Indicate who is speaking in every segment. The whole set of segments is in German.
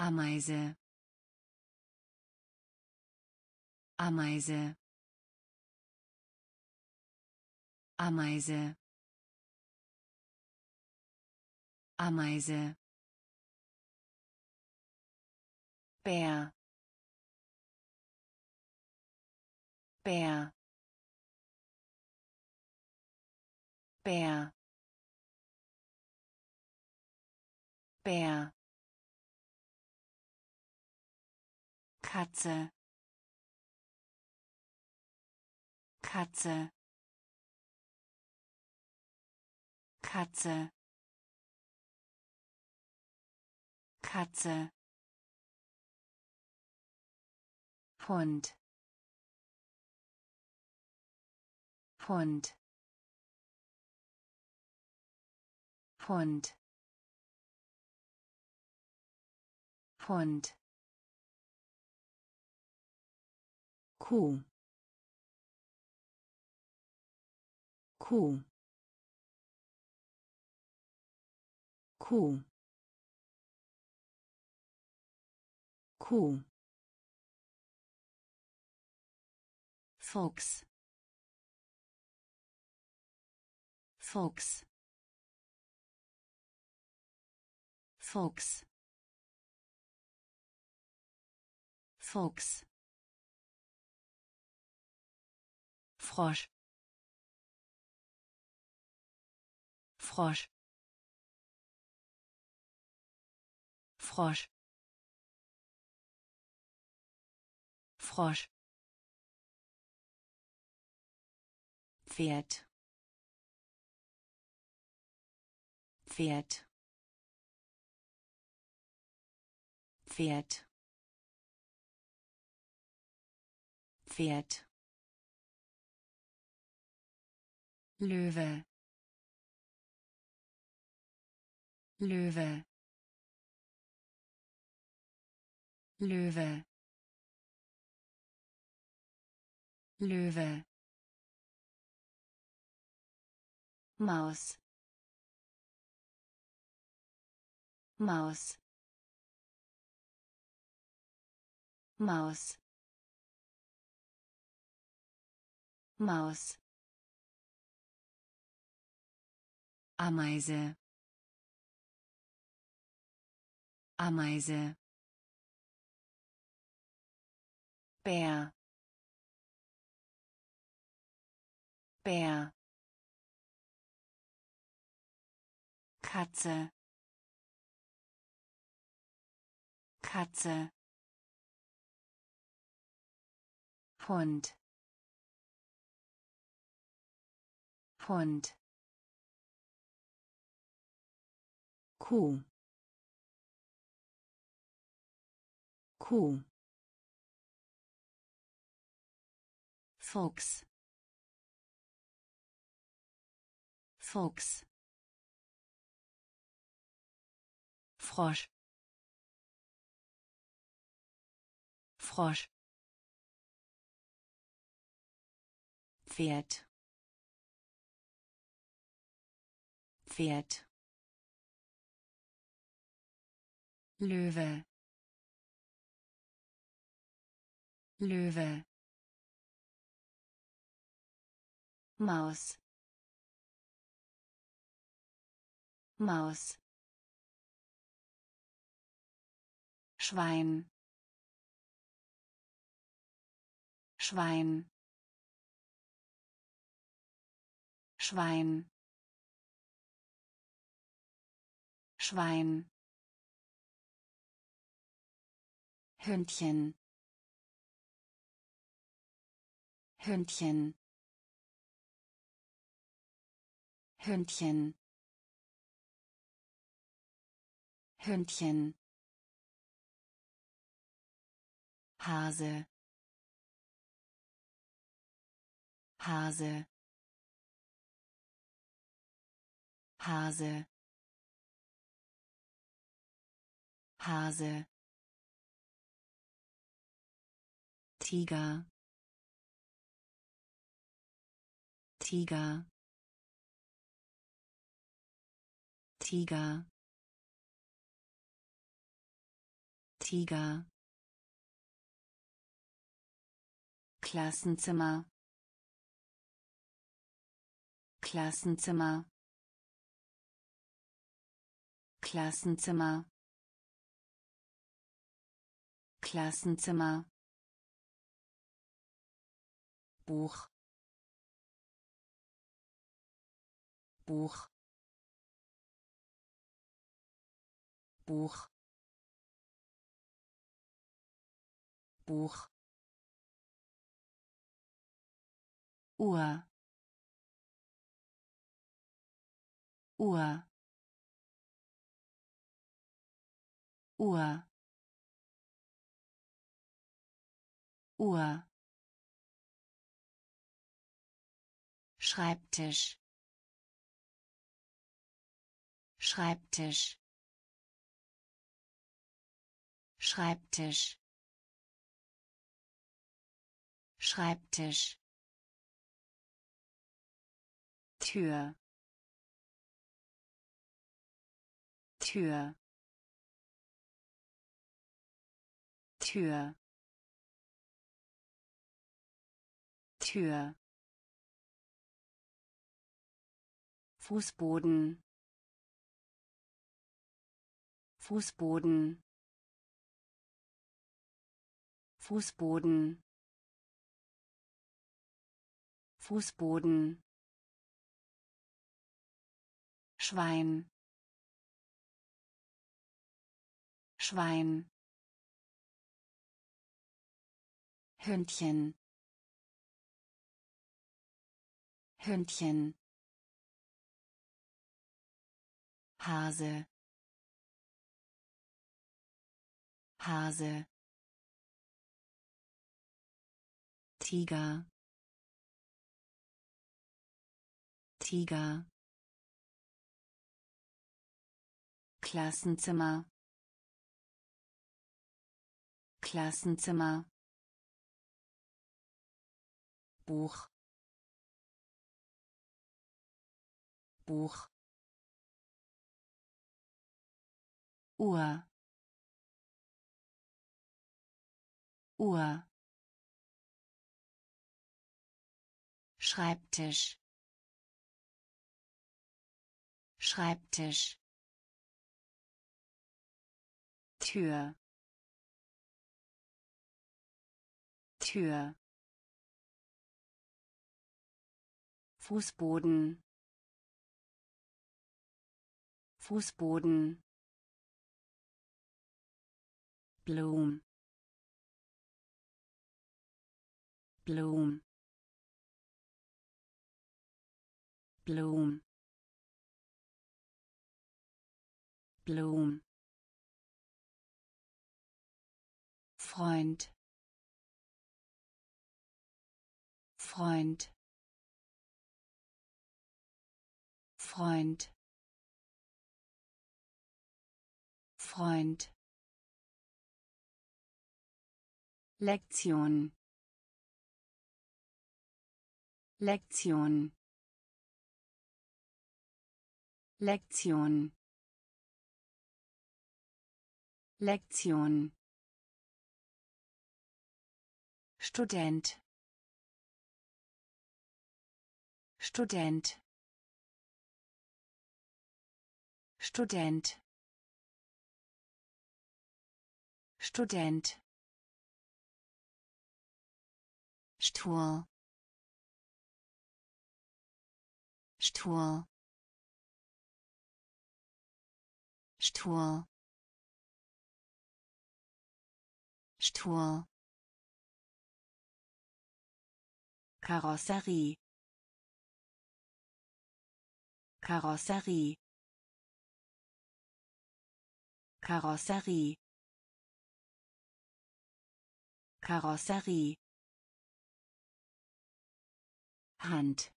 Speaker 1: Ameise, Ameise, Ameise, Ameise, Bär, Bär, Bär, Bär, Katze, Katze, Katze, Katze, Hund, Hund, Hund, Hund, Kuh, Kuh, Kuh, Kuh, Fuchs, Fuchs, Fuchs, Fuchs, Frosch, Frosch, Frosch, Frosch, Pferd, Pferd, Pferd, Pferd, Löwe, Löwe, Löwe, Löwe, Maus, Maus, Maus, Maus, Ameise, Ameise, Bär, Bär, Katze, Katze, Hund, Hund, Kuh, Kuh, Fuchs, Fuchs, Frosch, Frosch, Pferd, Pferd, Löwe, Löwe, Maus, Maus, Schwein, Schwein, Schwein, Schwein, Hündchen, Hündchen, Hündchen, Hündchen, Hase, Hase, Hase, Hase, Tiger, Tiger, Tiger, Tiger, Klassenzimmer, Klassenzimmer, Klassenzimmer, Klassenzimmer, Buch, Buch, Buch, Buch, Uhr, Uhr, Uhr, Uhr, Schreibtisch, Schreibtisch, Schreibtisch, Schreibtisch, Tür, Tür, Tür, Tür, Fußboden, Fußboden, Fußboden, Fußboden, Schwein, Schwein, Hündchen, Hündchen, Hase, Hase, Tiger, Tiger, Klassenzimmer, Klassenzimmer, Buch, Buch, Uhr, Uhr, Schreibtisch, Schreibtisch, Tür, Tür, Fußboden, Fußboden, Blum, Blum, Blum, Blum, Freund, Freund, Freund, Freund, Lektion, Lektion, Lektion, Lektion, Student, Student, Student, Student, Stuhl, Stuhl, Stuhl, Stuhl, Karosserie, Karosserie, Karosserie, Karosserie, Hand,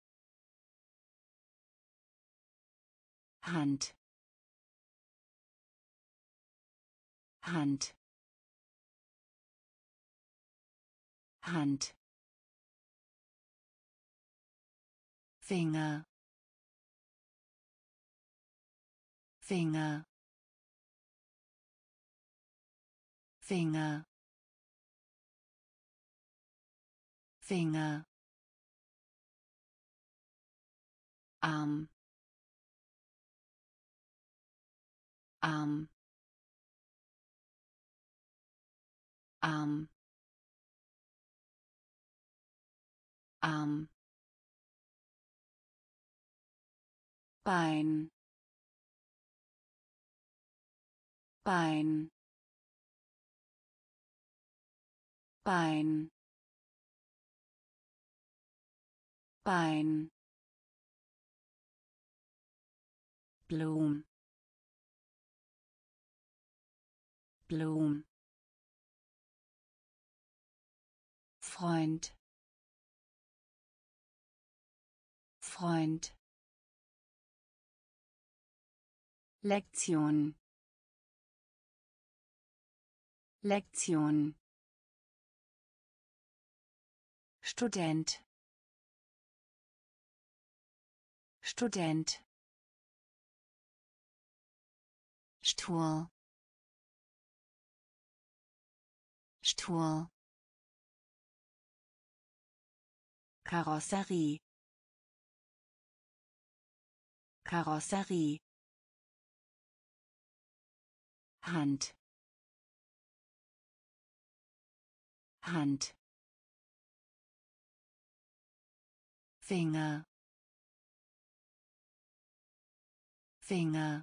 Speaker 1: Hand, Hand, Hand, Finger, Finger, Finger, Finger, Arm, Arm, Arm, Arm, Bein, Bein, Bein, Bein, Blum, Blum, Freund, Freund, Lektion, Lektion, Student, Student, Stuhl, Stuhl, Karosserie, Karosserie, Hand, Hand, Finger, Finger,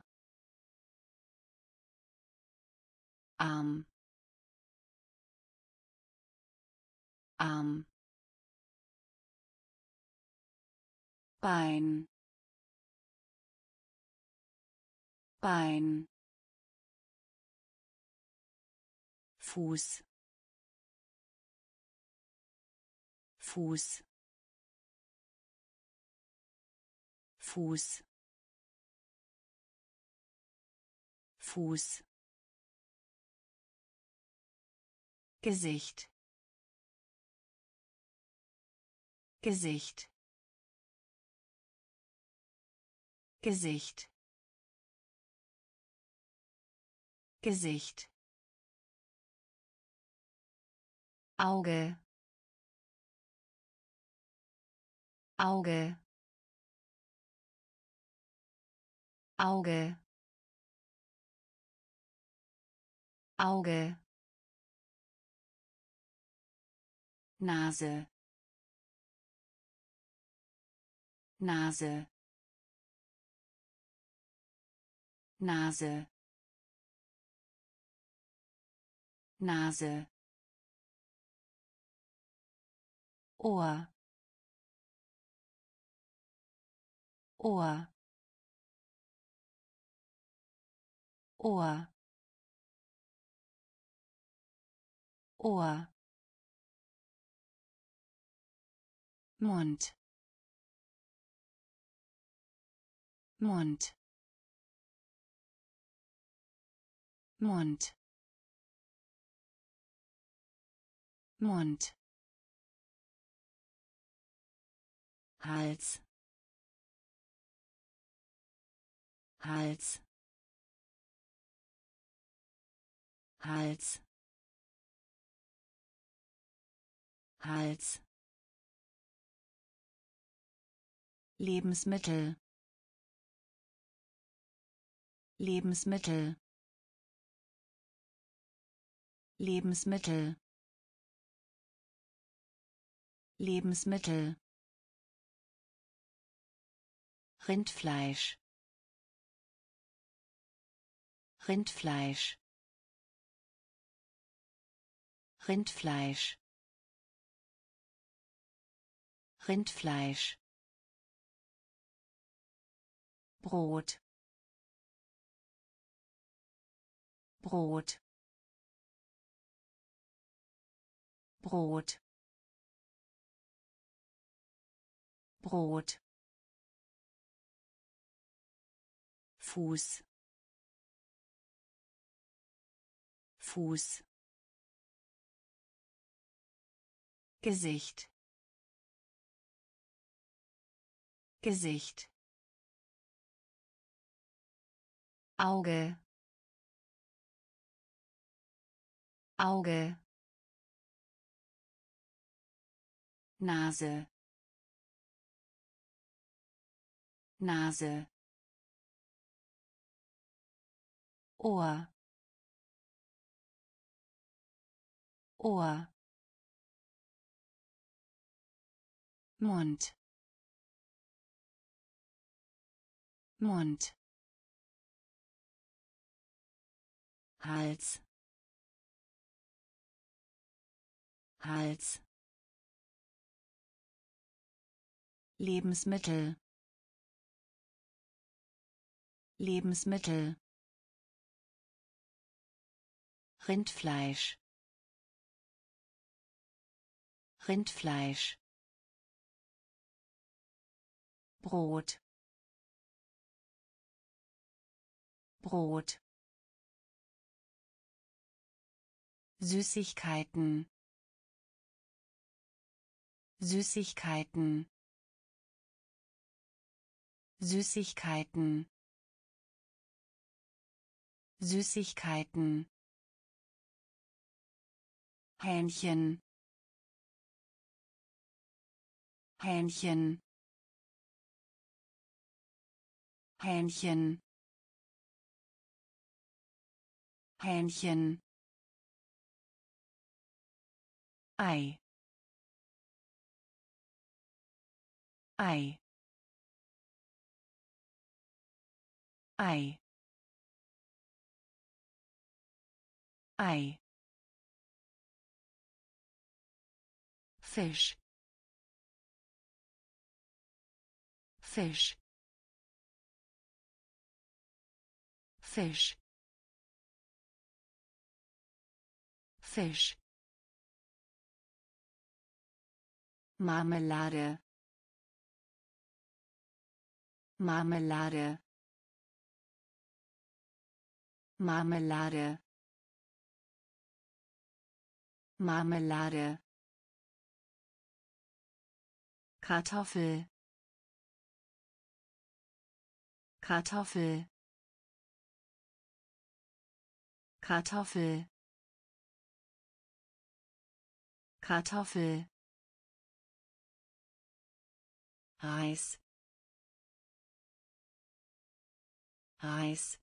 Speaker 1: Arm, Arm, Bein, Bein, Fuß, Fuß, Fuß, Fuß, Gesicht, Gesicht, Gesicht, Gesicht, Auge, Auge, Auge, Auge, Nase, Nase, Nase, Nase, Ohr, Ohr, Ohr, Ohr, Mund, Mund, Mund, Mund, Hals, Hals, Hals, Hals, Lebensmittel, Lebensmittel, Lebensmittel, Lebensmittel, Rindfleisch, Rindfleisch, Rindfleisch, Rindfleisch, Brot, Brot, Brot, Brot, Fuß, Fuß, Gesicht, Gesicht, Auge, Auge, Nase, Nase, Ohr, Ohr, Mund, Mund, Hals, Hals, Lebensmittel, Lebensmittel, Rindfleisch, Rindfleisch, Brot, Brot, Süßigkeiten, Süßigkeiten, Süßigkeiten, Süßigkeiten, Hähnchen, Hähnchen, Hähnchen, Hähnchen, Ei, Ei, Ei, Ei, Fisch, Fisch, Fisch, Fisch, Marmelade, Marmelade, Marmelade, Marmelade, Kartoffel, Kartoffel, Kartoffel, Kartoffel, Reis, Reis,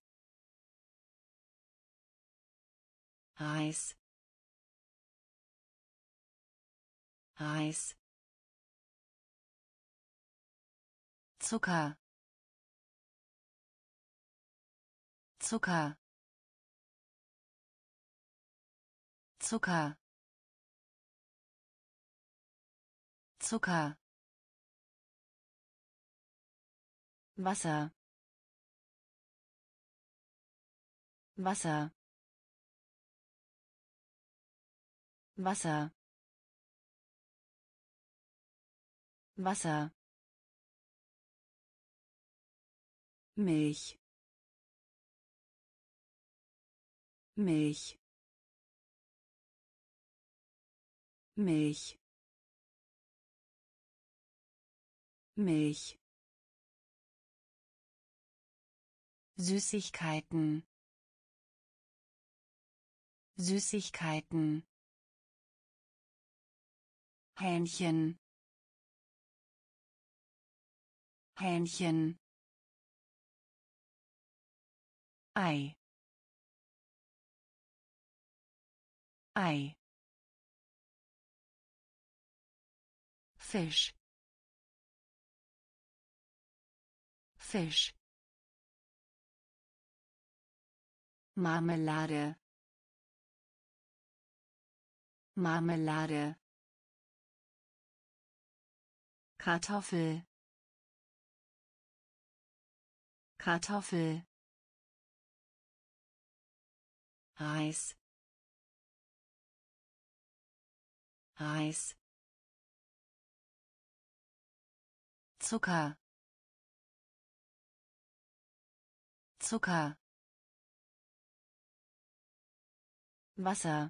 Speaker 1: Reis, Reis, Zucker, Zucker, Zucker, Zucker, Wasser, Wasser, Wasser, Wasser, Milch, Milch, Milch, Milch, Süßigkeiten, Süßigkeiten, Hähnchen, Hähnchen, Ei, Ei, Fisch, Fisch, Marmelade, Marmelade, Kartoffel, Kartoffel, Reis, Reis, Zucker, Zucker, Wasser,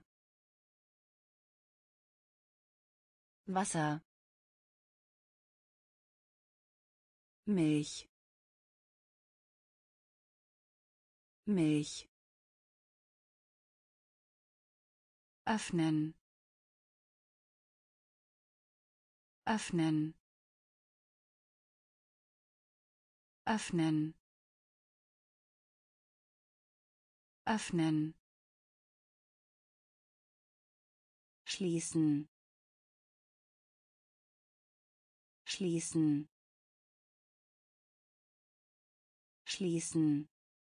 Speaker 1: Wasser, Milch, Milch, öffnen, öffnen, öffnen, öffnen, schließen, schließen, schließen,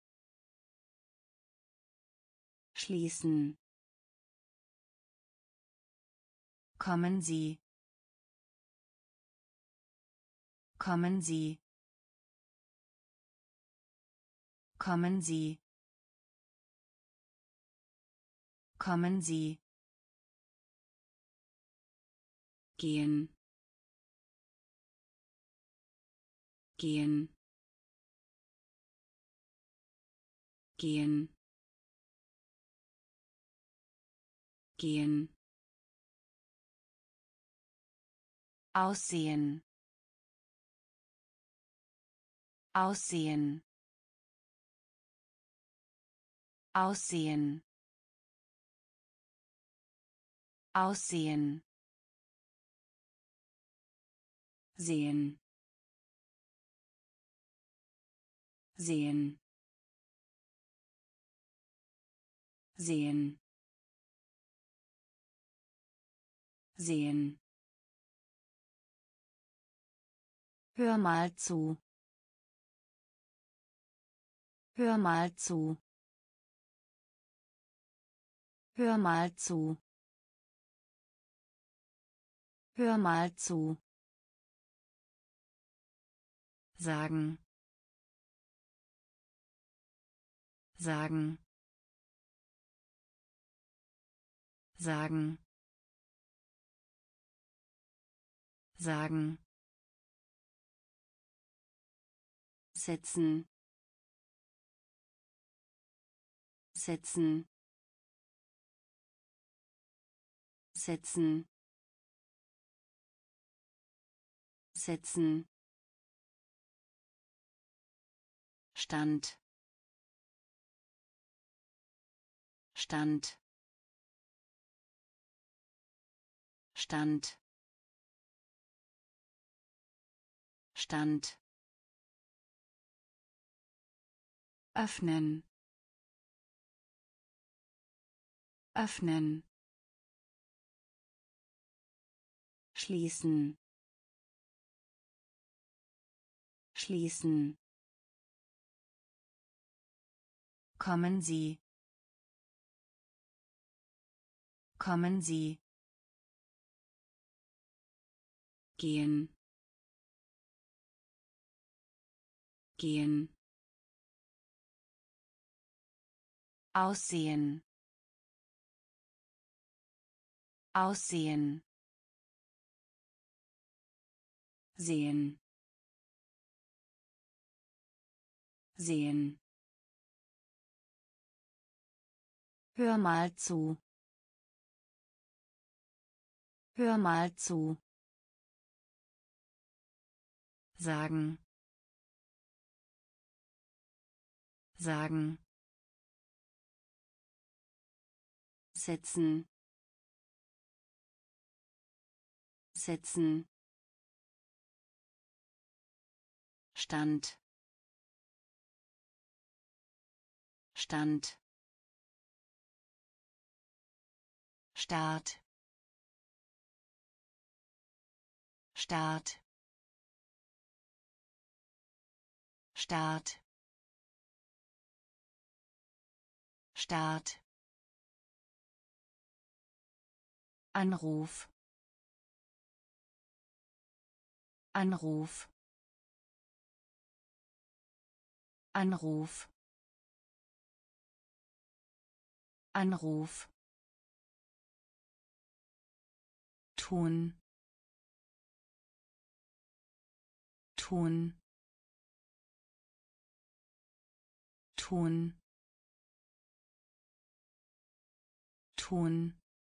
Speaker 1: schließen. Kommen Sie, kommen Sie, kommen Sie, kommen Sie. Gehen, gehen, gehen, gehen. Aussehen, aussehen, aussehen, aussehen. Sehen, sehen, sehen, sehen. Hör mal zu, hör mal zu, hör mal zu, hör mal zu. Sagen, sagen, sagen, sagen. Setzen, setzen, setzen, setzen. Stand, stand, stand, stand. Öffnen, öffnen, schließen, schließen. Kommen Sie, kommen Sie. Gehen, gehen. Aussehen, aussehen. Sehen, sehen. Hör mal zu, hör mal zu. Sagen, sagen. Setzen, setzen. Stand, stand. Start, start, start, start. Anruf, Anruf, Anruf, Anruf. Tun, tun, tun, tun.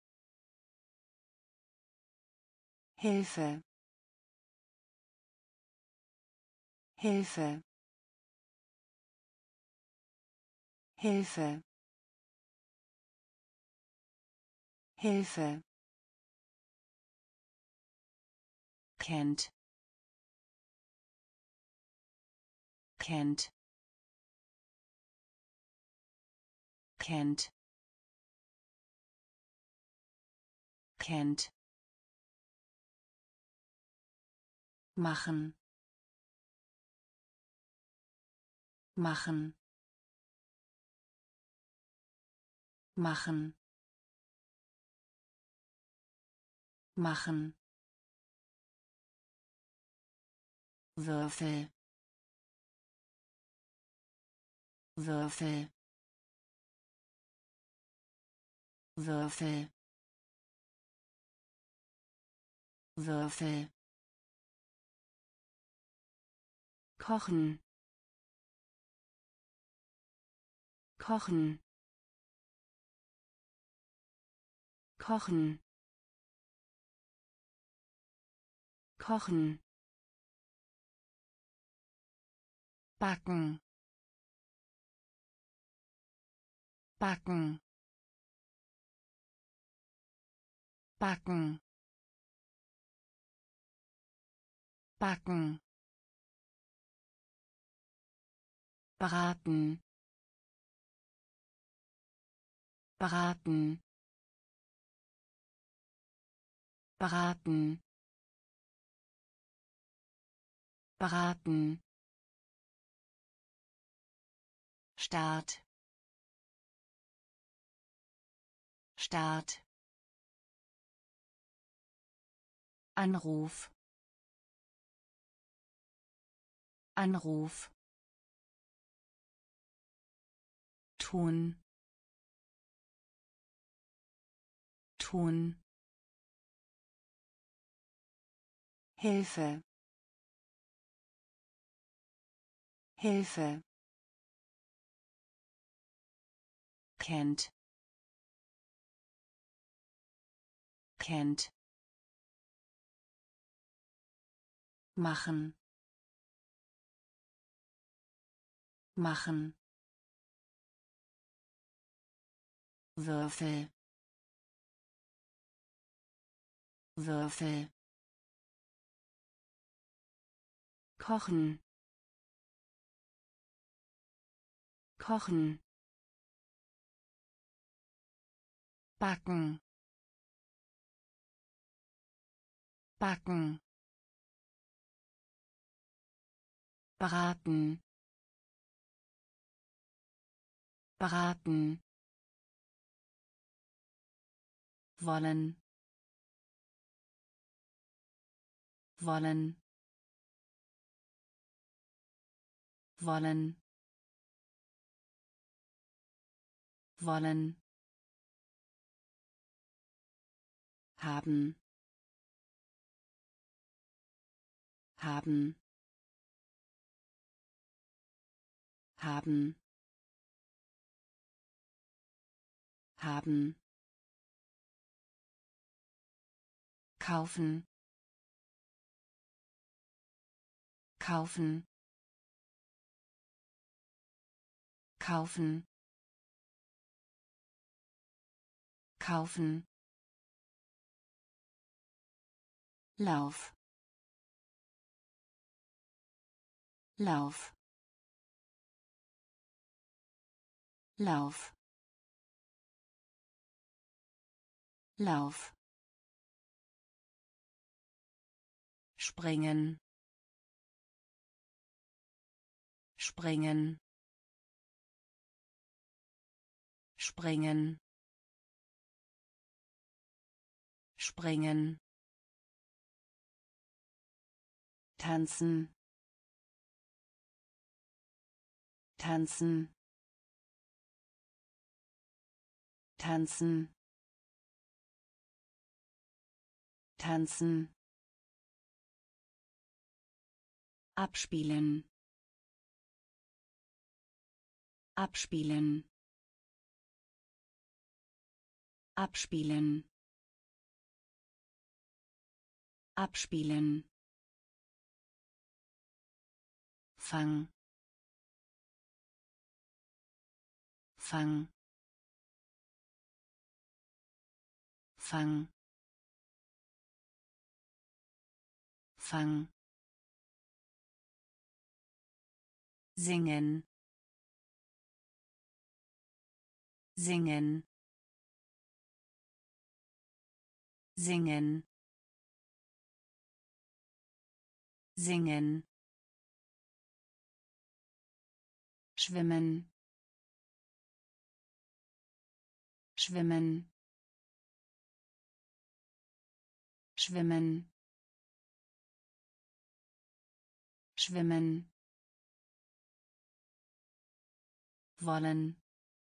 Speaker 1: Hilfe, Hilfe, Hilfe. Hilfe kennt kennt kennt kennt machen machen machen machen Würfel Würfel Würfel Würfel kochen kochen kochen kochen backen backen backen backen braten braten braten braten Start Start Anruf Anruf tun tun Hilfe Hilfe kennt kennt machen machen Würfel Würfel kochen kochen backen backen braten braten wollen wollen wollen wollen haben haben haben haben kaufen kaufen kaufen kaufen Lauf Lauf Lauf Lauf springen springen springen springen tanzen tanzen tanzen tanzen abspielen abspielen abspielen abspielen fang fang Fang. Fang. Singen. Singen. Singen. Singen. Schwimmen. Schwimmen. Schwimmen. Schwimmen. Wollen.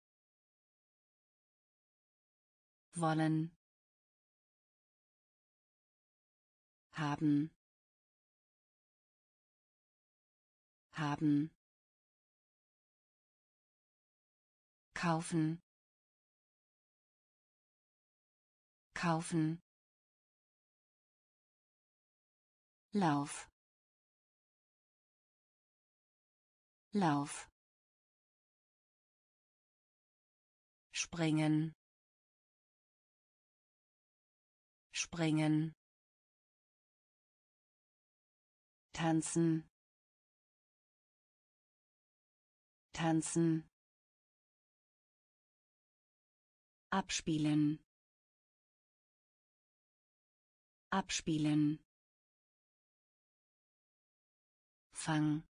Speaker 1: Wollen. Haben. Haben. Kaufen. Kaufen. Lauf. Lauf. Springen. Springen. Tanzen. Tanzen. Abspielen. Abspielen. Fang.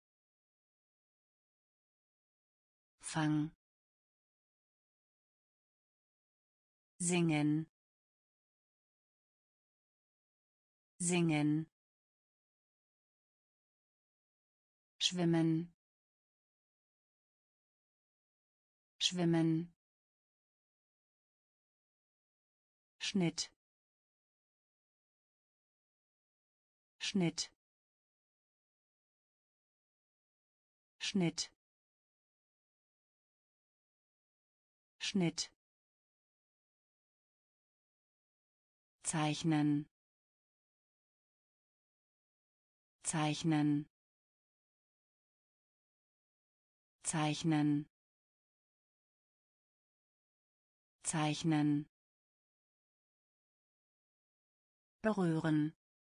Speaker 1: Fang. Singen. Singen. Schwimmen. Schwimmen. Schnitt. Schnitt. Schnitt. Schnitt. Zeichnen. Zeichnen. Zeichnen. Zeichnen. Berühren.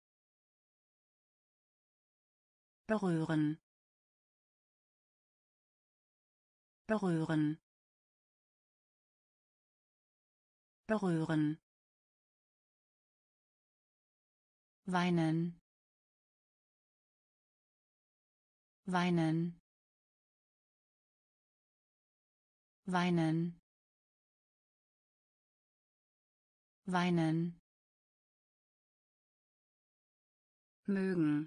Speaker 1: Berühren. Berühren. Berühren. Weinen. Weinen. Weinen. Weinen. Mögen.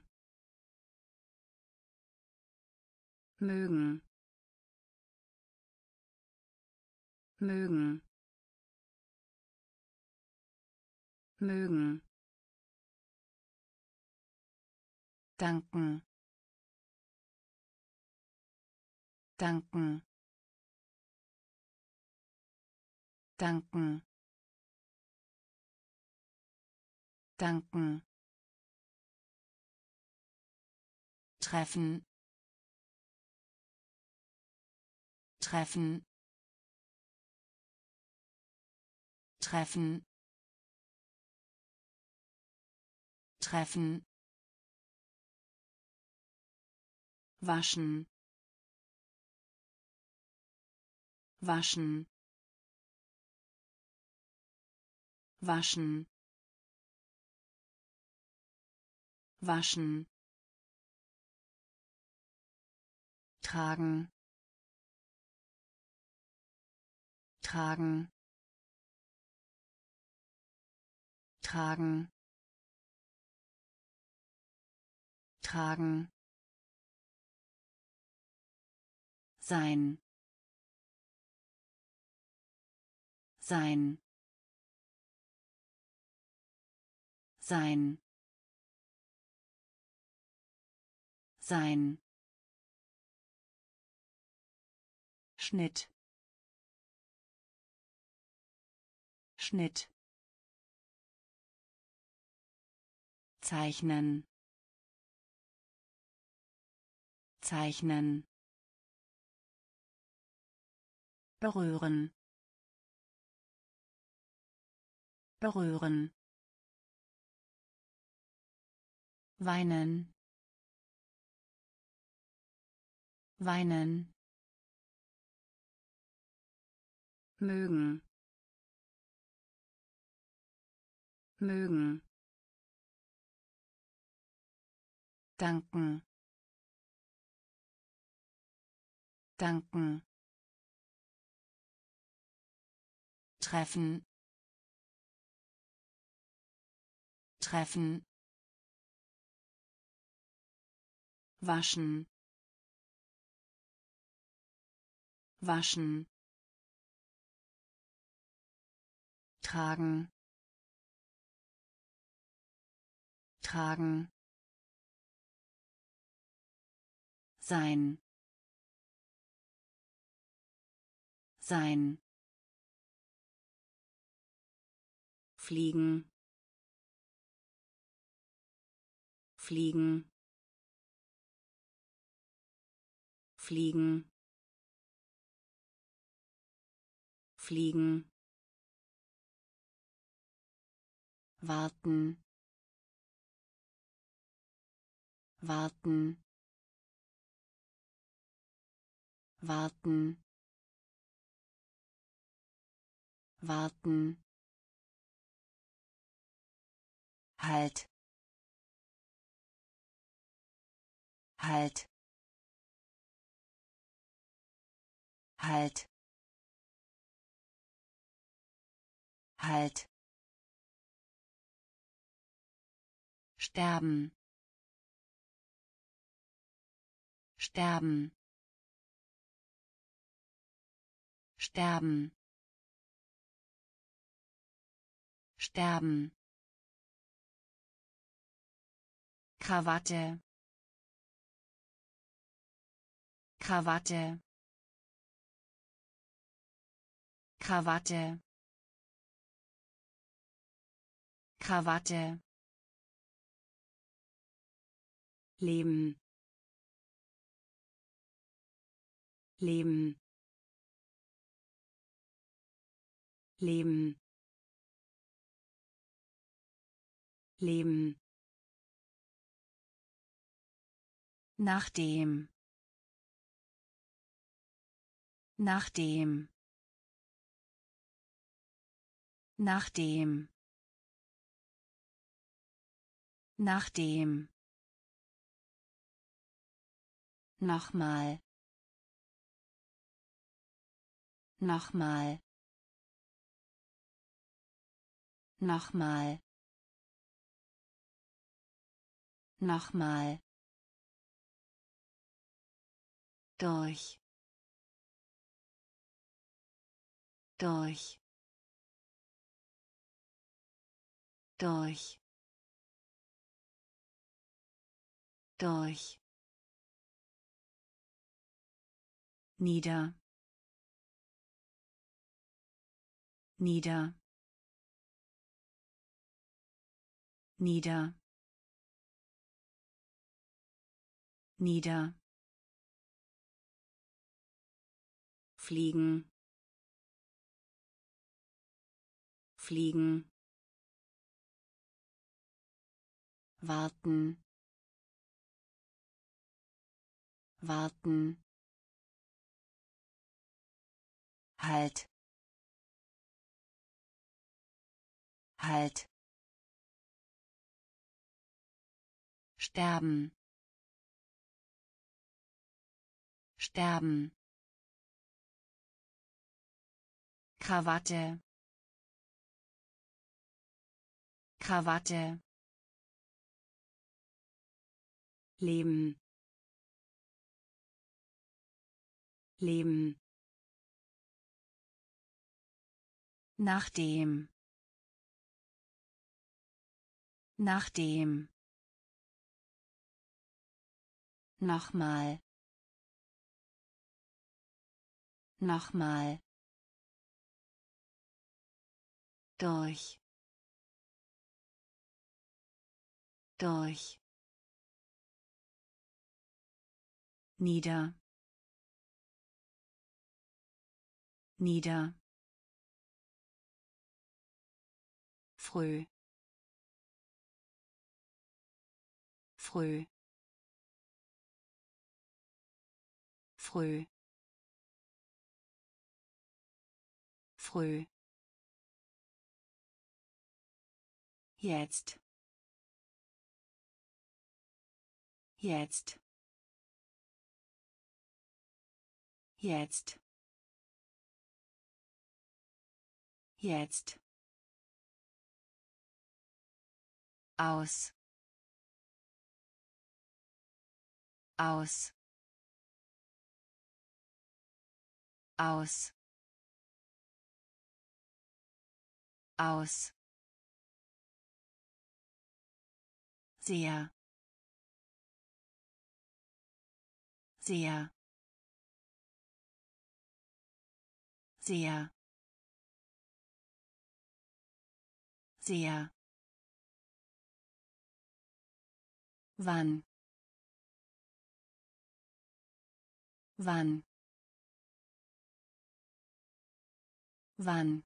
Speaker 1: Mögen. Mögen. Mögen. Danken. Danken. Danken. Danken. Treffen. Treffen. Treffen. Treffen. Waschen. Waschen. Waschen. Waschen. Tragen. Tragen. Tragen. Tragen. Sein. Sein. Sein. Sein. Schnitt. Schnitt. Zeichnen. Zeichnen. Berühren. berühren, weinen, weinen, mögen, mögen, danken, danken, treffen, treffen, waschen, waschen, tragen, tragen, sein, sein, fliegen, fliegen, fliegen, fliegen, warten, warten, warten, warten, halt, halt, halt, halt, sterben, sterben, sterben, sterben, Krawatte, Krawatte, Krawatte, Krawatte, leben, leben, leben, leben, nachdem, nachdem, nachdem, nachdem, nochmal, nochmal, nochmal, nochmal, durch, durch, durch, durch, nieder, nieder, nieder, nieder, fliegen, fliegen, warten, warten, halt, halt, sterben, sterben, Krawatte, Krawatte, leben, leben, nachdem, nachdem, nochmal, nochmal, durch, durch, nieder, nieder, früh früh früh früh jetzt jetzt jetzt jetzt aus aus aus aus sehr sehr sehr sehr wann wann wann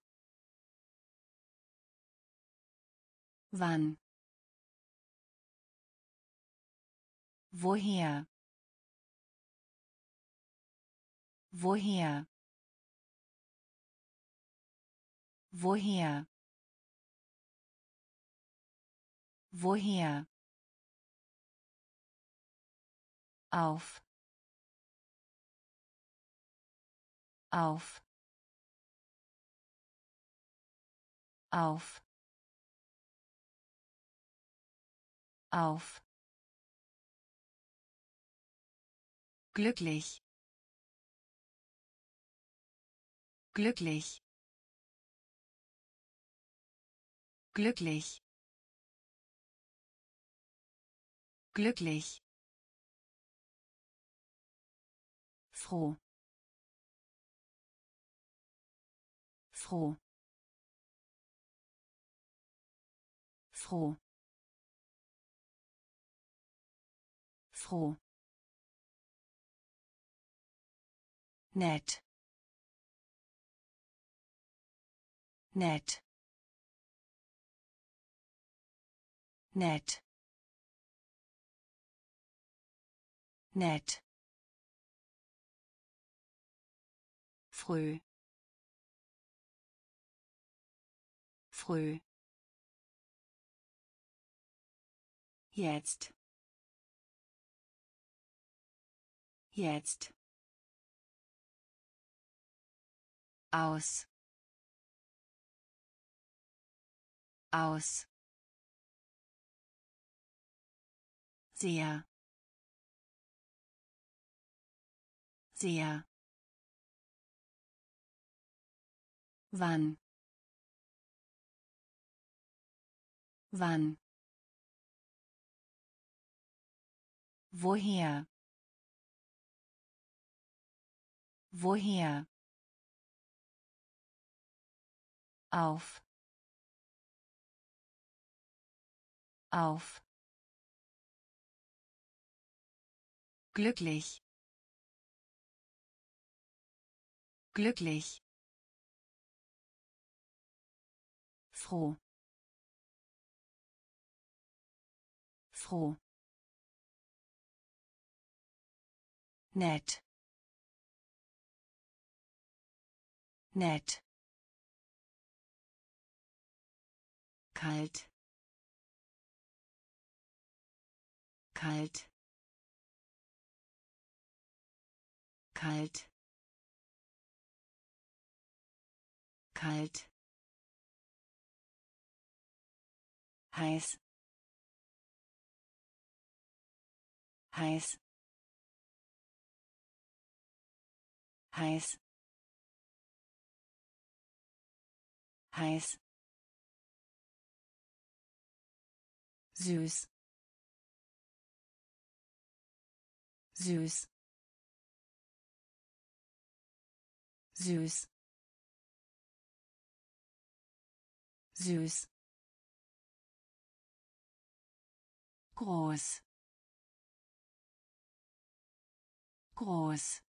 Speaker 1: wann woher woher woher woher auf auf auf auf glücklich glücklich glücklich glücklich froh froh froh froh nett nett nett nett früh früh jetzt jetzt aus aus sehr sehr wann wann woher woher auf auf glücklich glücklich froh froh nett nett kalt kalt kalt kalt heiß heiß heiß heiß süß süß süß süß groß groß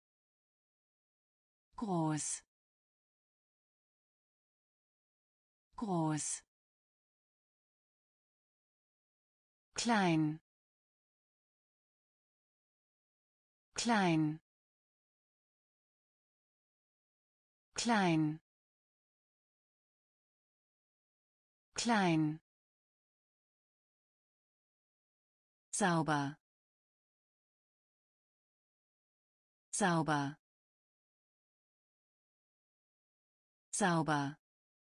Speaker 1: groß groß, klein, klein, klein, klein, sauber, sauber, sauber,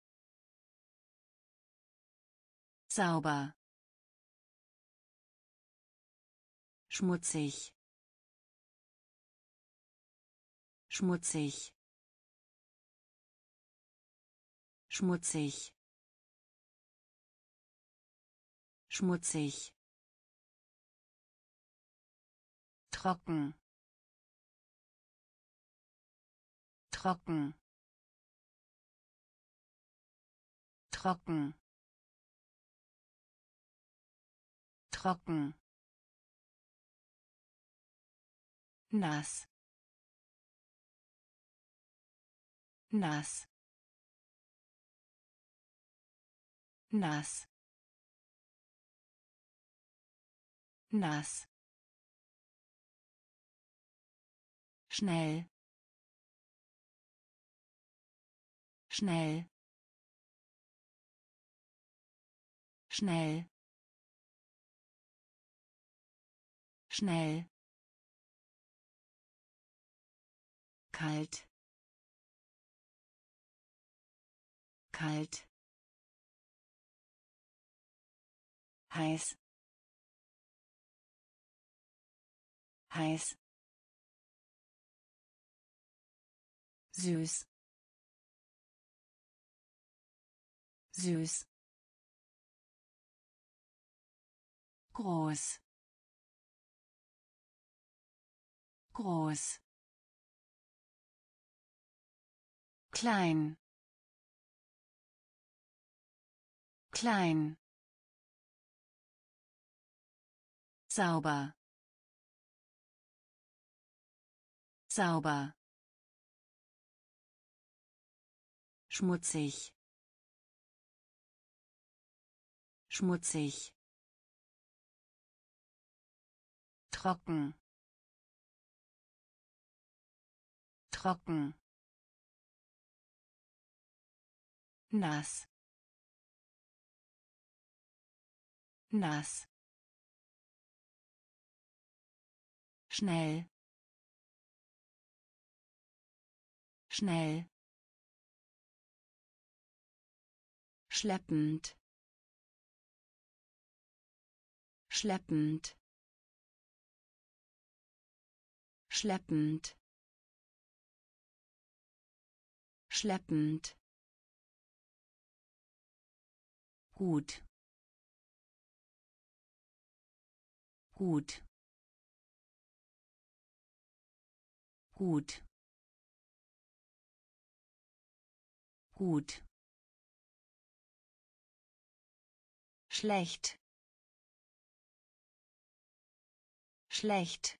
Speaker 1: sauber, schmutzig, schmutzig, schmutzig, schmutzig, trocken, trocken, trocken, trocken, nass, nass, nass, nass, schnell, schnell, schnell, schnell, kalt, kalt, heiß, heiß, süß, süß, groß, groß, klein, klein, sauber, sauber, schmutzig, schmutzig, trocken, trocken, nass, nass, schnell, schnell, schleppend, schleppend, schleppend, schleppend, gut, gut, gut, gut, schlecht, schlecht,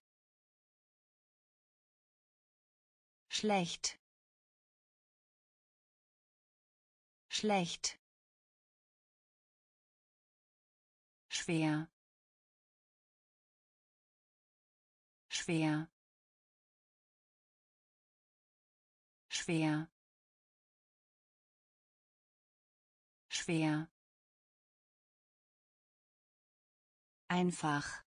Speaker 1: schlecht, schlecht, schwer, schwer, schwer, schwer, einfach,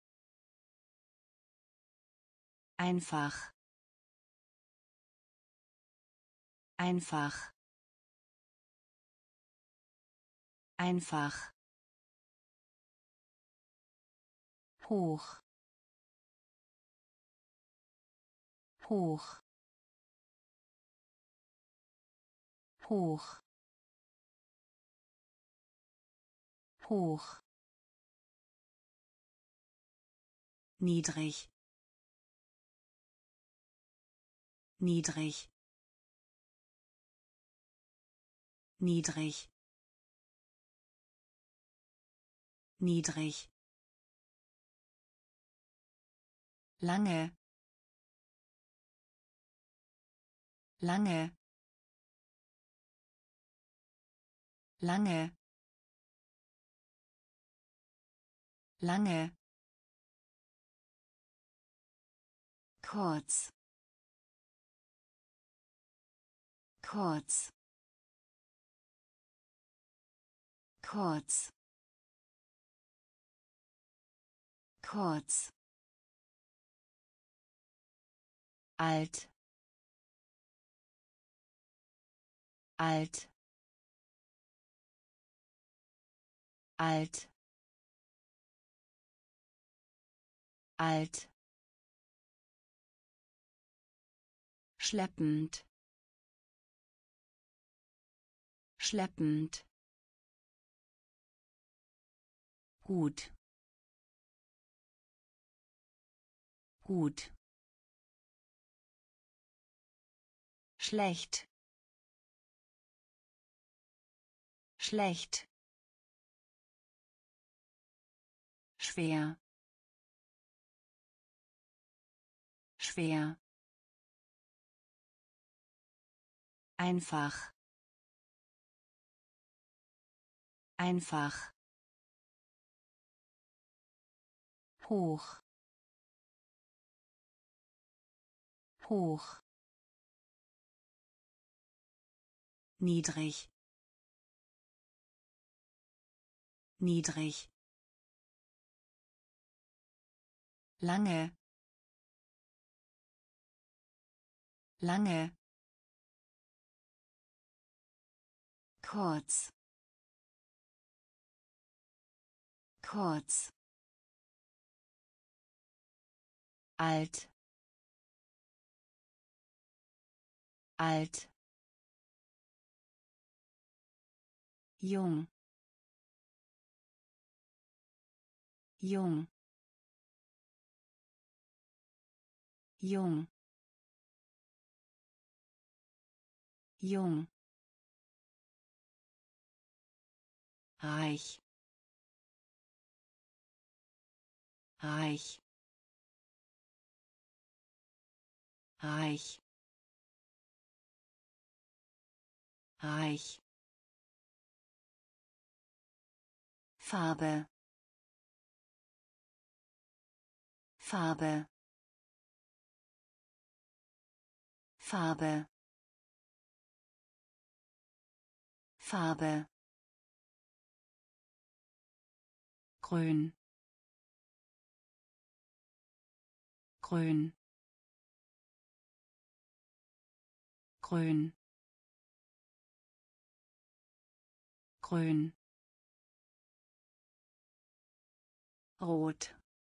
Speaker 1: einfach, einfach, einfach, hoch, hoch, hoch, hoch, niedrig, niedrig, niedrig, niedrig, lange, lange, lange, lange, kurz, kurz, kurz, kurz, alt, alt, alt, alt, schleppend, schleppend, gut, gut, schlecht, schlecht, schwer, schwer, einfach, einfach, hoch, hoch, niedrig, niedrig, lange, lange, kurz, kurz, alt, alt, jung, jung, jung, jung, reich, reich, reich, reich, Farbe, Farbe, Farbe, Farbe, grün, grün, grün, grün, rot,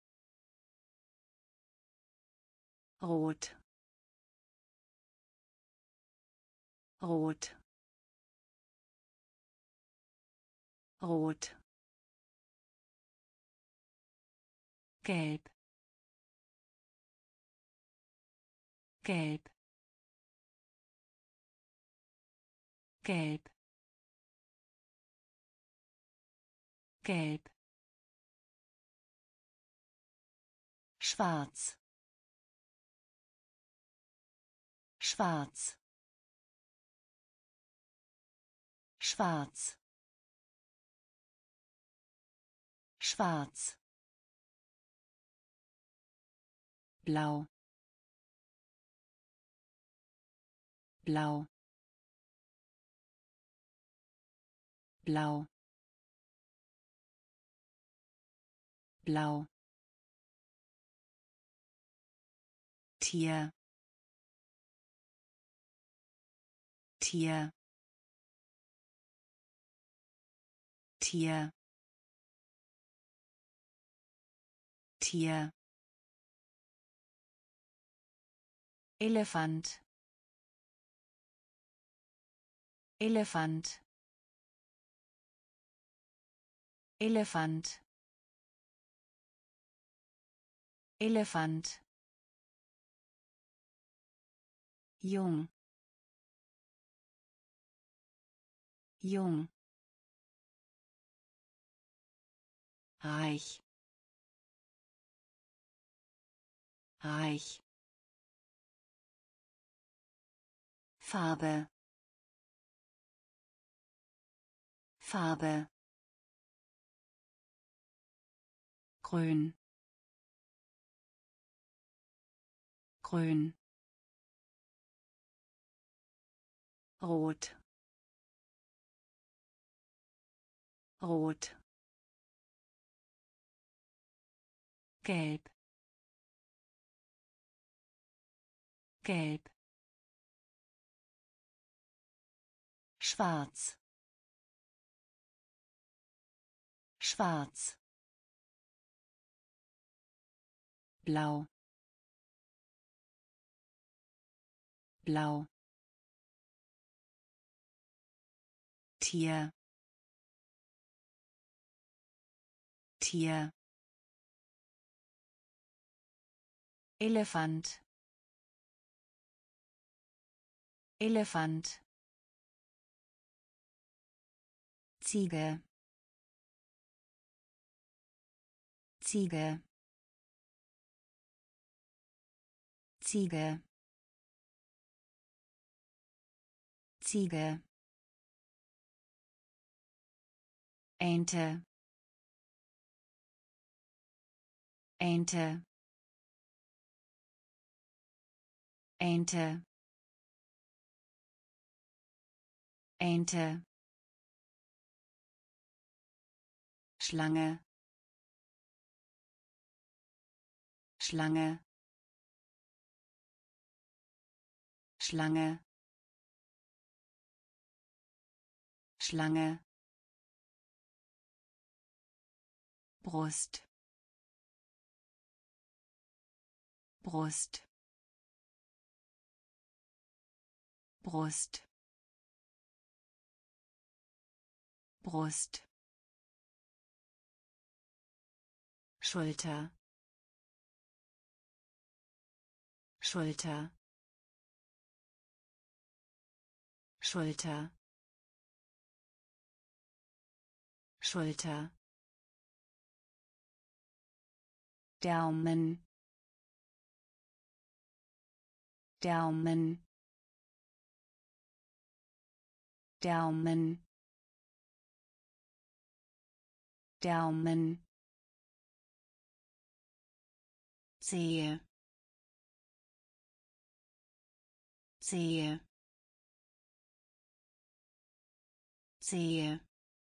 Speaker 1: rot, rot, rot, gelb, gelb, gelb, gelb, schwarz, schwarz, schwarz, schwarz, blau, blau, blau, blau, Tier, Tier, Tier, Tier, Elefant, Elefant, Elefant, Elefant, jung, jung, reich, reich, Farbe, Farbe grün grün rot rot gelb gelb schwarz schwarz blau blau Tier Tier Elefant Elefant Ziege Ziege Ziege Ziege Ente Ente Ente Ente Schlange Schlange Schlange Schlange Brust Brust Brust Brust Schulter Schulter Schulter Schulter Daumen Daumen Daumen Daumen Zehe Zehe Zehe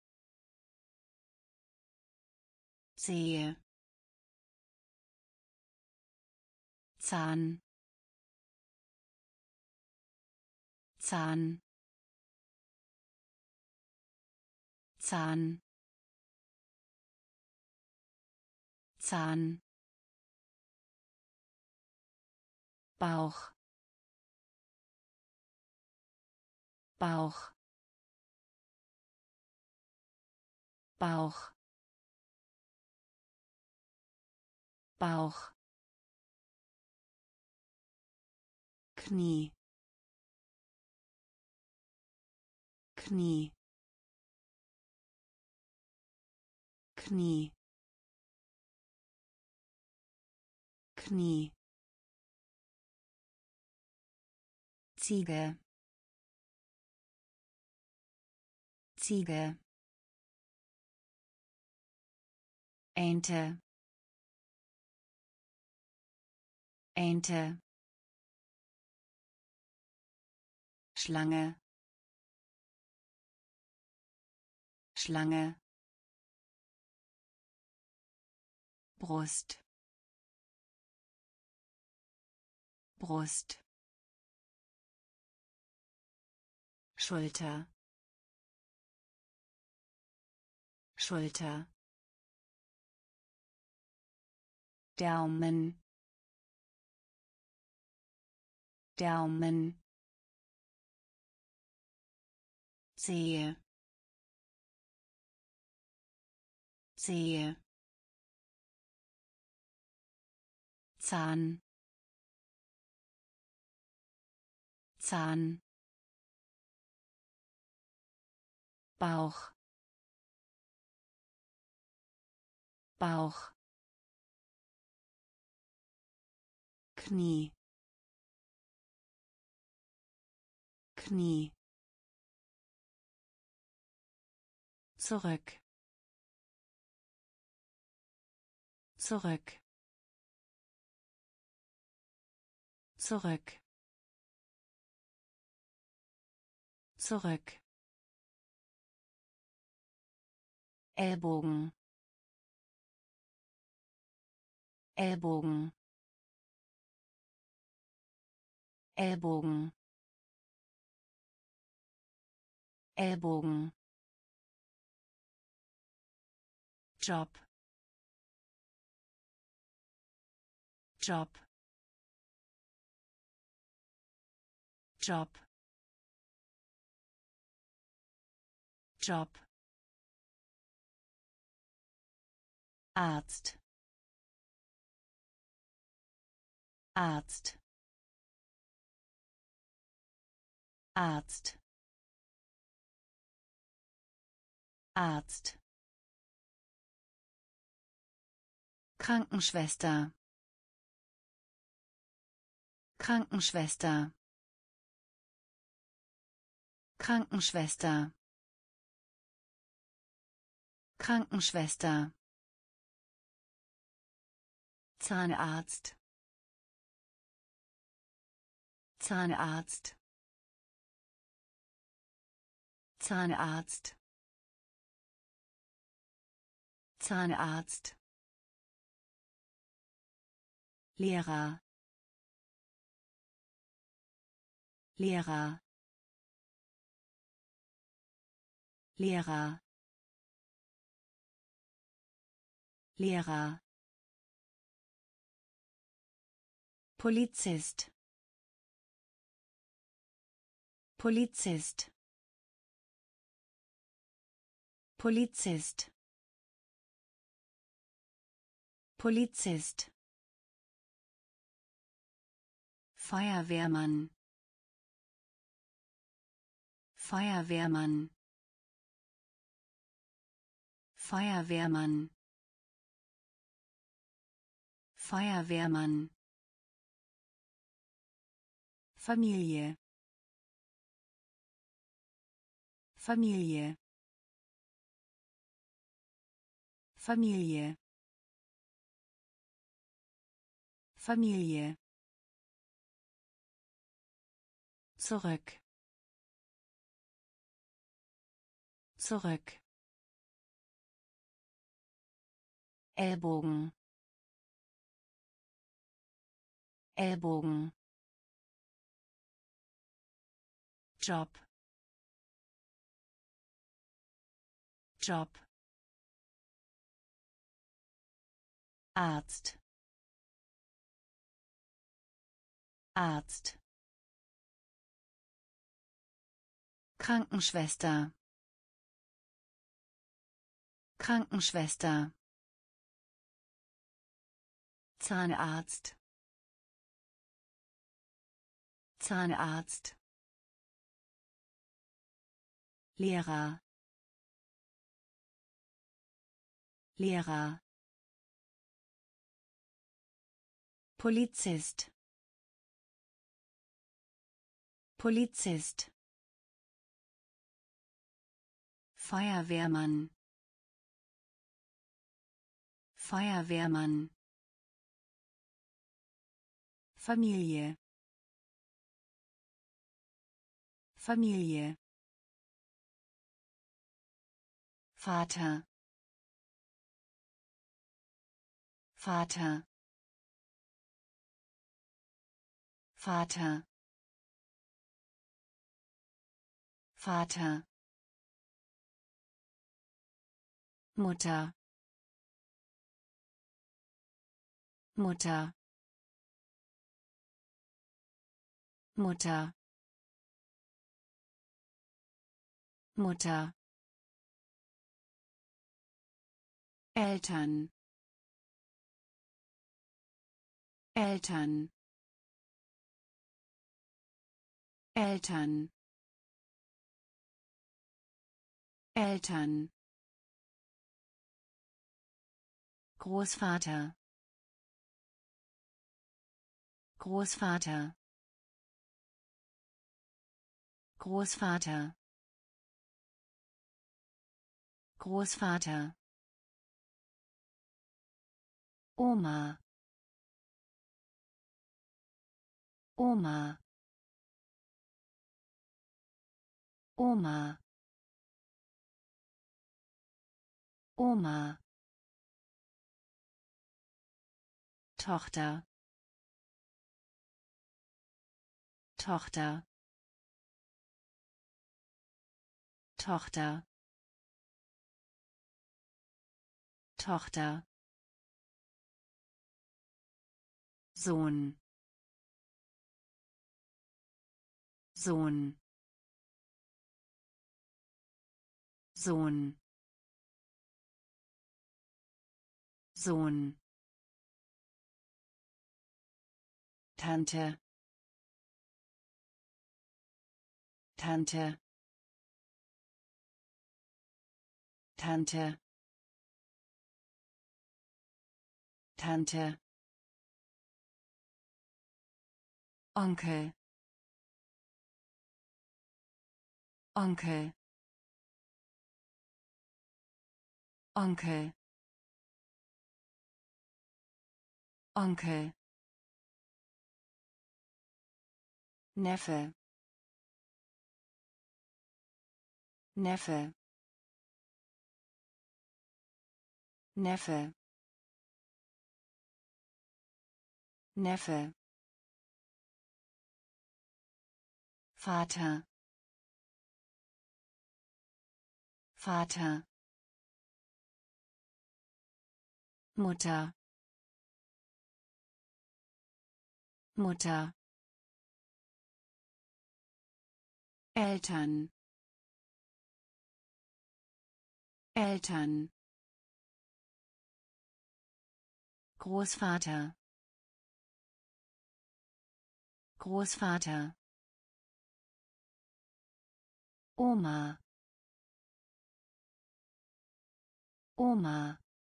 Speaker 1: Zehe Zahn Zahn Zahn Zahn Bauch Bauch Bauch Bauch Knie Knie Knie Knie Ziege Ziege Ente Ente Schlange Schlange Brust Brust Schulter Schulter Daumen Daumen Zehe Zehe Zahn Zahn Bauch Bauch Knie Knie zurück, zurück, zurück, zurück, Ellbogen, Ellbogen, Ellbogen, Ellbogen, Job, Job, Job, Job, Arzt, Arzt, Arzt, Arzt, Krankenschwester, Krankenschwester, Krankenschwester, Krankenschwester, Zahnarzt, Zahnarzt, Zahnarzt, Zahnarzt, Lehrer, Lehrer, Lehrer, Lehrer, Polizist, Polizist, Polizist, Polizist, Feuerwehrmann, Feuerwehrmann, Feuerwehrmann, Feuerwehrmann, Familie, Familie, Familie, Familie, zurück, zurück, Ellbogen, Ellbogen, Job, Job, Arzt, Arzt, Krankenschwester, Krankenschwester, Zahnarzt, Zahnarzt, Lehrer, Lehrer, Polizist, Polizist, Feuerwehrmann, Feuerwehrmann, Familie, Familie, Vater, Vater, Vater, Vater, Mutter, Mutter, Mutter, Mutter, Eltern, Eltern, Eltern, Eltern, Großvater, Großvater, Großvater, Großvater, Oma, Oma, Oma, Oma, Tochter, Tochter, Tochter, Tochter, Sohn, Sohn, Sohn, Sohn, Tante, Tante, Tante, Tante, Onkel, Onkel, Onkel, Onkel, Neffe, Neffe, Neffe, Neffe, Vater, Vater, Mutter, Mutter, Eltern, Eltern, Großvater, Großvater, Oma, Oma,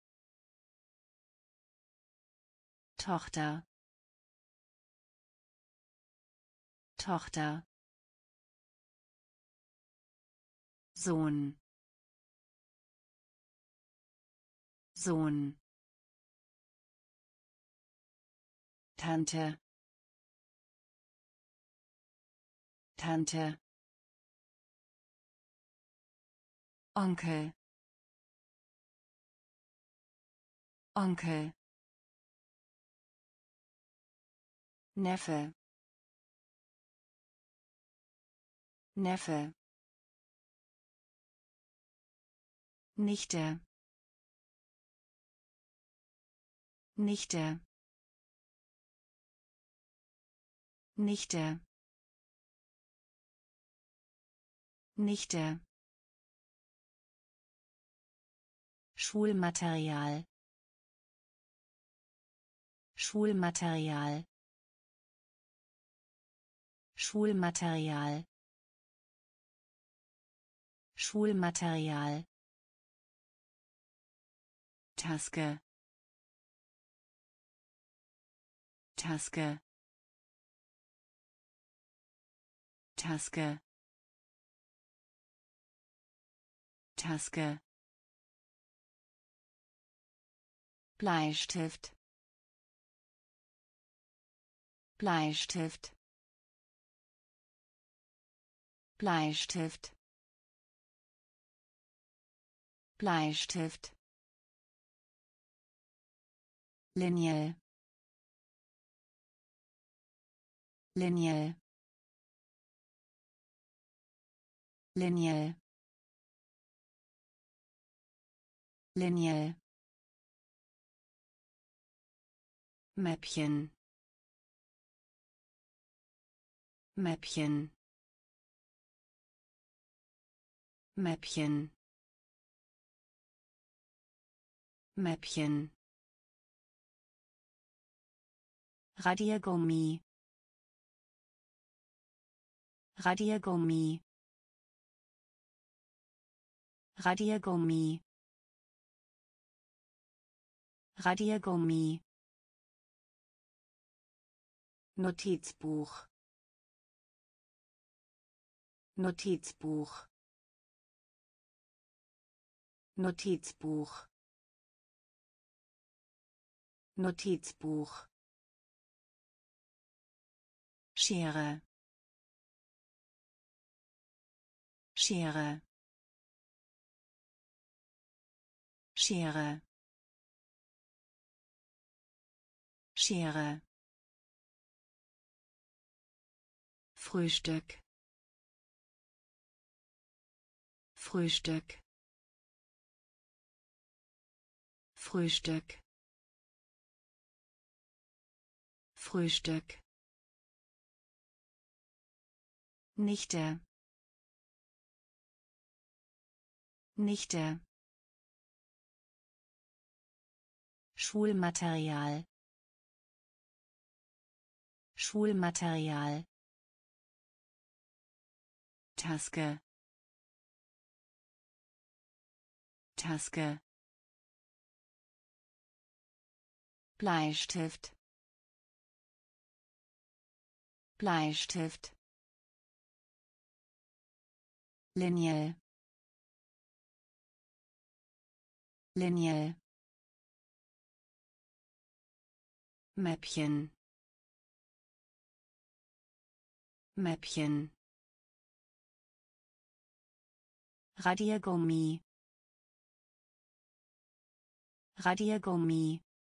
Speaker 1: Tochter, Tochter, Sohn, Sohn, Tante, Tante, Onkel, Onkel, Neffe, Neffe, Nichte, Nichte, Nichte, Nichte, Schulmaterial, Schulmaterial, Schulmaterial, Schulmaterial, Taske, Taske, Taske, Taske, Bleistift, Bleistift, Bleistift, Bleistift, Linie, Linie, Linie, Linie, Mäppchen, Mäppchen, Mäppchen, Mäppchen, Radiergummi, Radiergummi, Radiergummi, Radiergummi, Notizbuch, Notizbuch, Notizbuch. Notizbuch. Schere. Schere. Schere. Schere. Frühstück. Frühstück. Frühstück. Frühstück. Nichte. Nichte. Schulmaterial. Schulmaterial. Taske. Taske. Bleistift. Bleistift. Linie. Linie. Mäppchen. Mäppchen. Radiergummi. Radiergummi.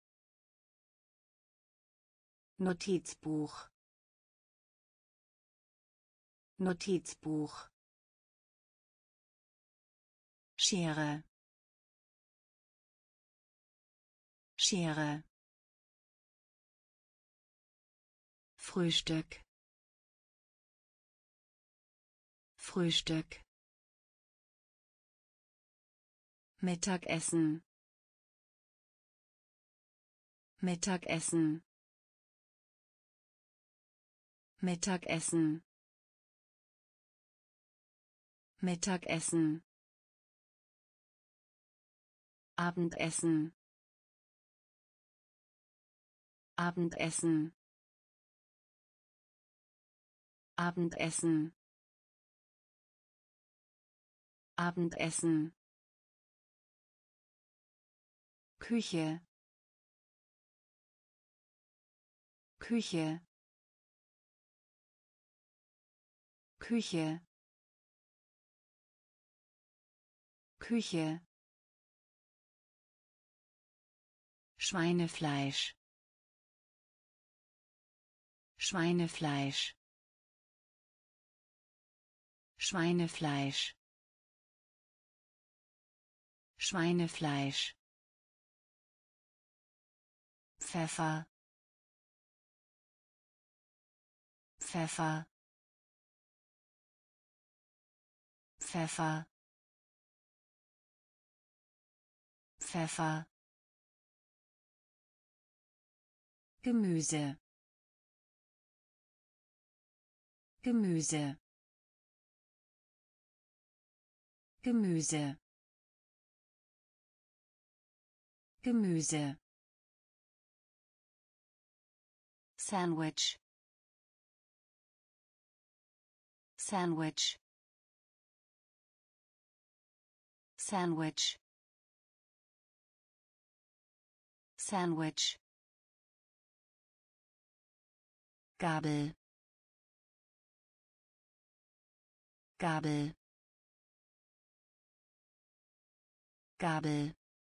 Speaker 1: Notizbuch. Notizbuch. Schere. Schere. Frühstück. Frühstück. Mittagessen. Mittagessen. Mittagessen. Mittagessen. Abendessen. Abendessen. Abendessen. Abendessen. Küche. Küche. Küche. Küche. Schweinefleisch. Schweinefleisch. Schweinefleisch. Schweinefleisch. Pfeffer. Pfeffer. Pfeffer. Pfeffer. Gemüse. Gemüse. Gemüse. Gemüse. Sandwich. Sandwich. Sandwich. Sandwich. Gabel. Gabel. Gabel.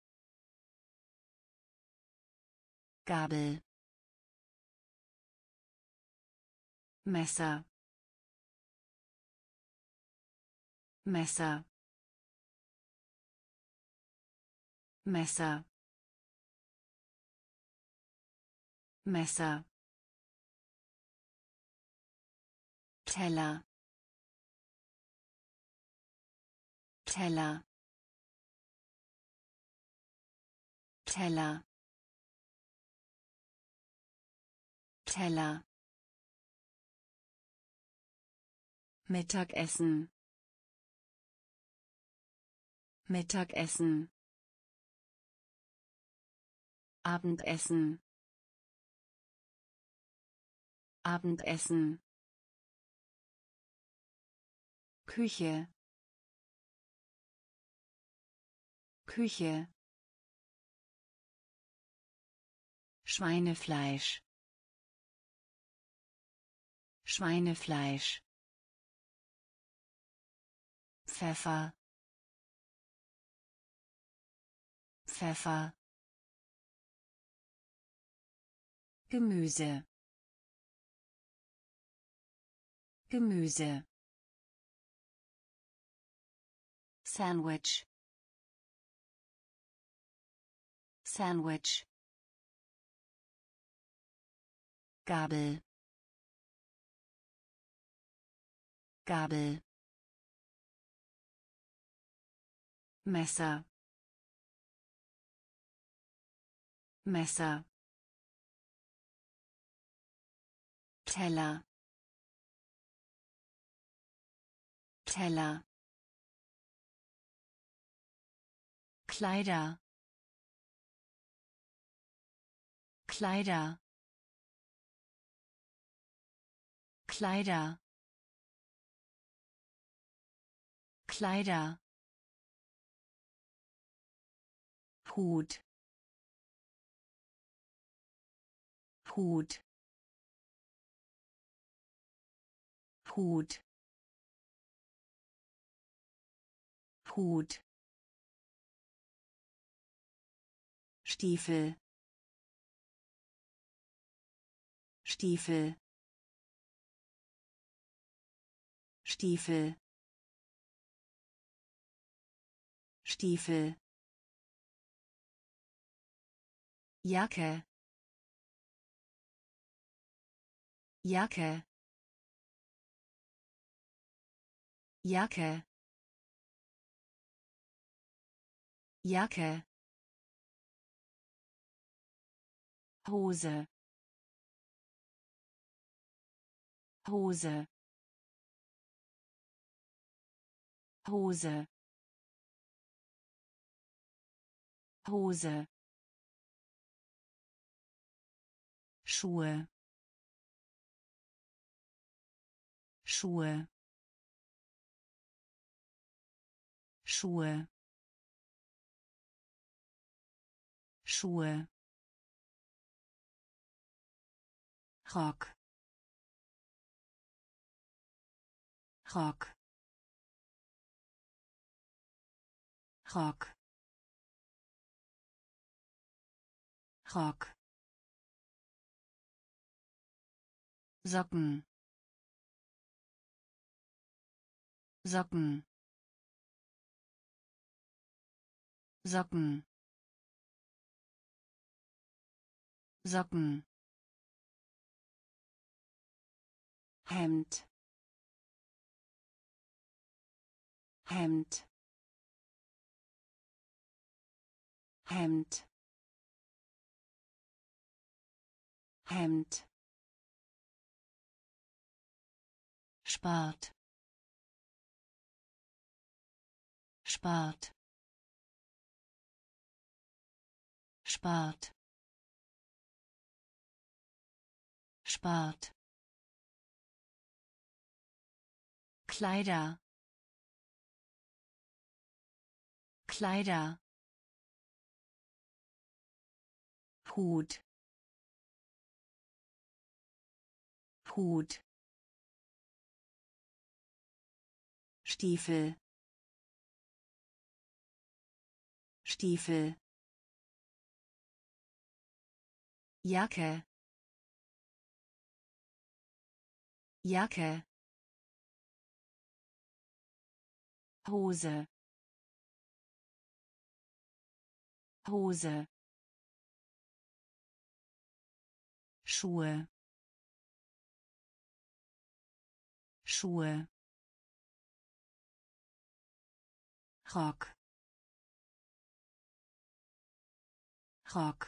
Speaker 1: Gabel. Messer. Messer. Messer. Messer. Teller. Teller. Teller. Teller. Mittagessen. Mittagessen. Abendessen. Abendessen. Küche. Küche, Schweinefleisch, Schweinefleisch, Pfeffer, Pfeffer, Gemüse, Gemüse, Sandwich, Sandwich, Gabel, Gabel, Messer, Messer, Teller, Teller, Kleider, Kleider, Kleider, Kleider, Hut, Hut, Hut, Hut, Stiefel, Stiefel, Stiefel, Stiefel, Jacke, Jacke, Jacke, Jacke, Hose, Hose, Hose, Hose, Schuhe, Schuhe, Schuhe, Schuhe, Rock, Rock, Rock, Rock, Socken, Socken, Socken, Socken, Hemd, Hemd, Hemd, Hemd, Spart, Spart, Spart, Spart, Kleider, Kleider, Hut, Hut, Stiefel, Stiefel, Jacke, Jacke, Hose, Hose, Schuhe, Schuhe, Rock, Rock,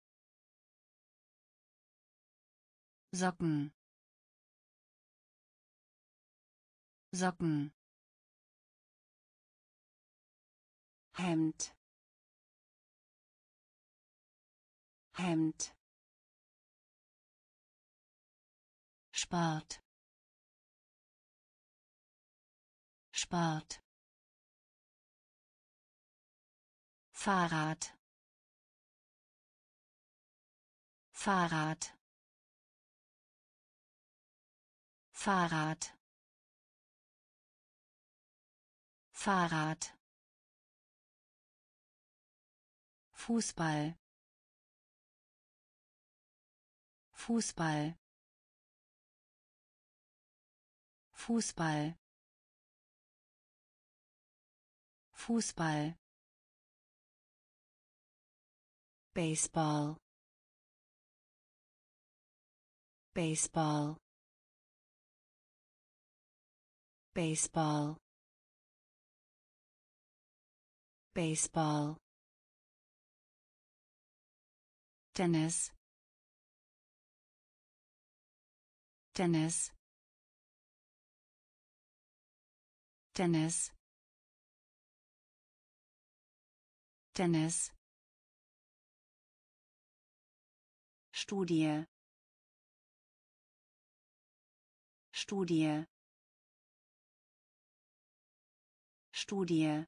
Speaker 1: Socken, Socken, Hemd, Hemd, Spart, Spart, Fahrrad, Fahrrad, Fahrrad, Fahrrad, Fußball, Fußball, Fußball, Fußball, Baseball, Baseball, Baseball, Baseball, Tennis, Tennis, Tennis, Tennis, Studie, Studie, Studie,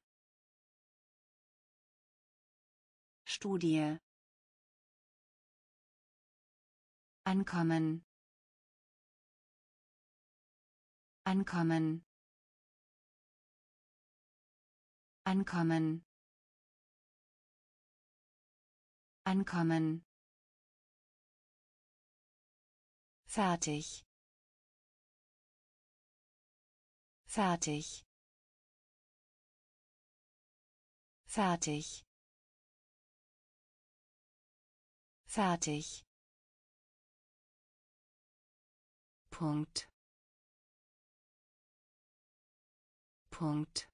Speaker 1: Studie, Ankommen, Ankommen, Ankommen, Ankommen, fertig, fertig, fertig, fertig, Punkt, Punkt,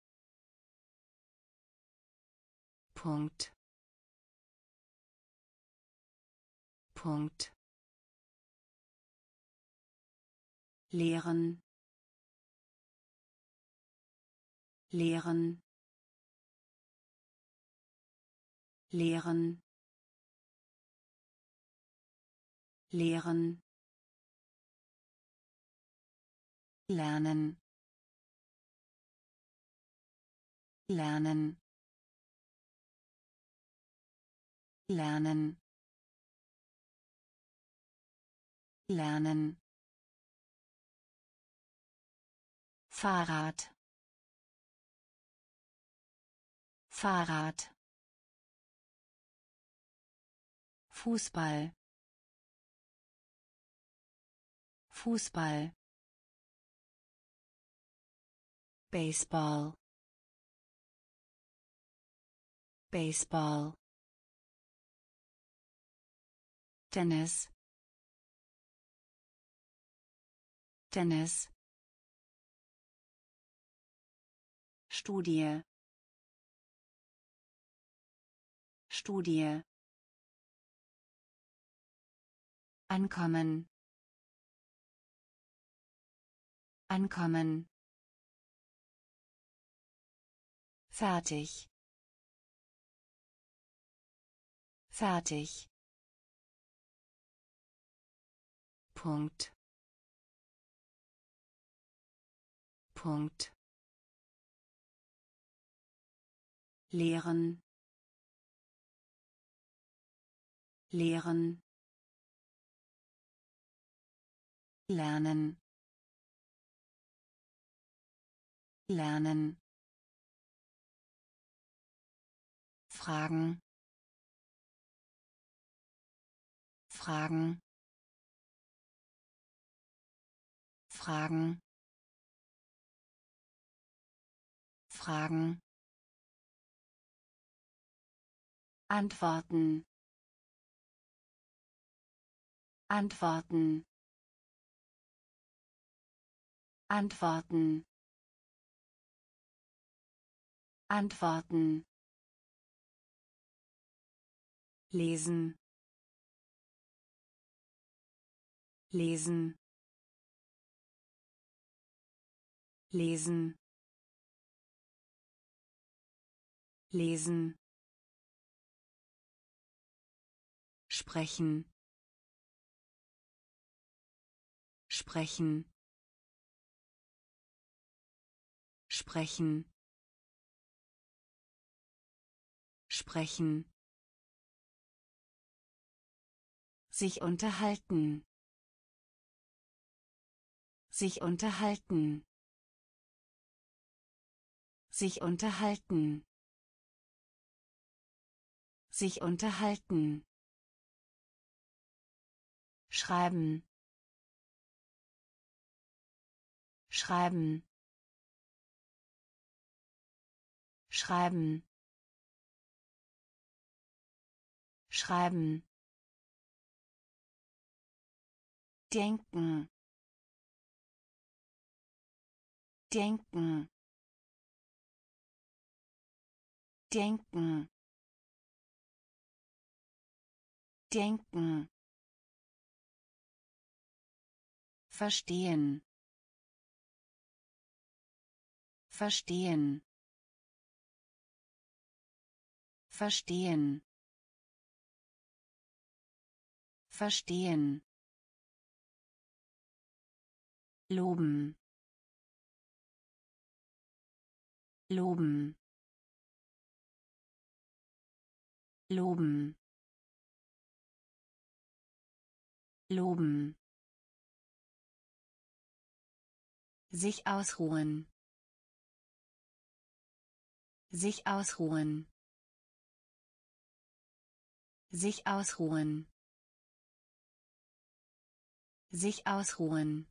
Speaker 1: Punkt, Punkt, lehren, lehren, lehren, lehren, lernen, lernen, lernen, lernen, Fahrrad, Fahrrad, Fußball, Fußball, Baseball, Baseball, Tennis, Tennis, Studie, Studie, Ankommen, Ankommen, fertig, fertig, Punkt, Punkt, lehren, lehren, lernen, lernen, fragen, fragen, fragen, fragen, antworten, antworten, antworten, antworten, lesen, lesen, lesen, lesen, sprechen, sprechen, sprechen, sprechen, sich unterhalten, sich unterhalten, sich unterhalten, sich unterhalten, schreiben, schreiben, schreiben, schreiben, denken, denken, denken, denken, verstehen, verstehen, verstehen, verstehen, loben, loben, loben, loben, sich ausruhen, sich ausruhen, sich ausruhen, sich ausruhen,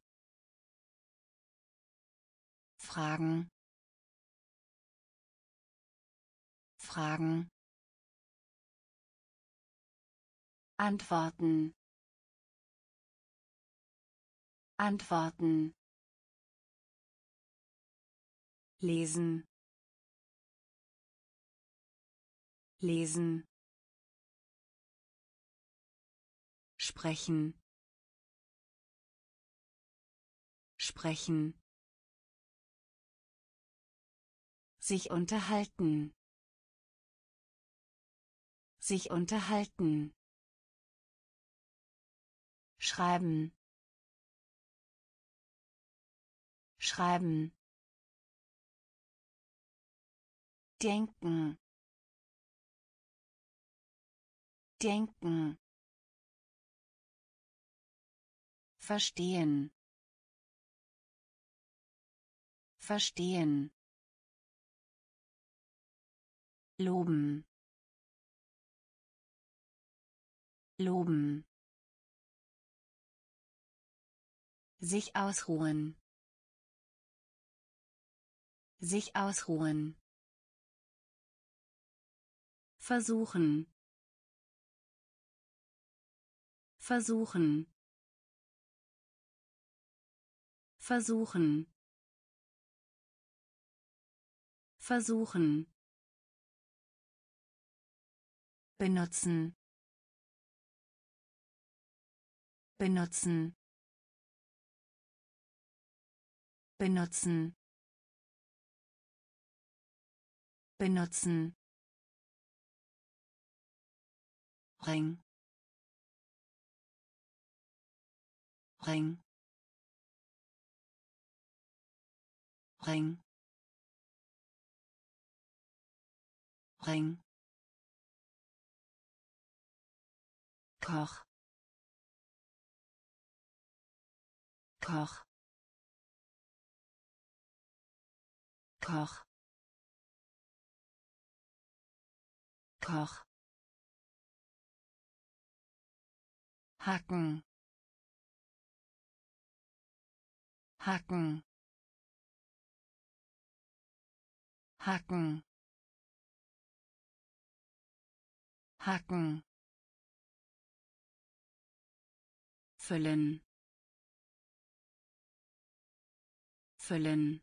Speaker 1: fragen, fragen, antworten, antworten, lesen, lesen, sprechen, sprechen, sich unterhalten, sich unterhalten, schreiben, schreiben, denken, denken, verstehen, verstehen, loben, loben, sich ausruhen, sich ausruhen, versuchen, versuchen, versuchen, versuchen, benutzen, benutzen, benutzen, benutzen, Ring, Ring, Ring, Ring, Koch, Koch, Koch, Koch, hacken, hacken, hacken, hacken, füllen, füllen,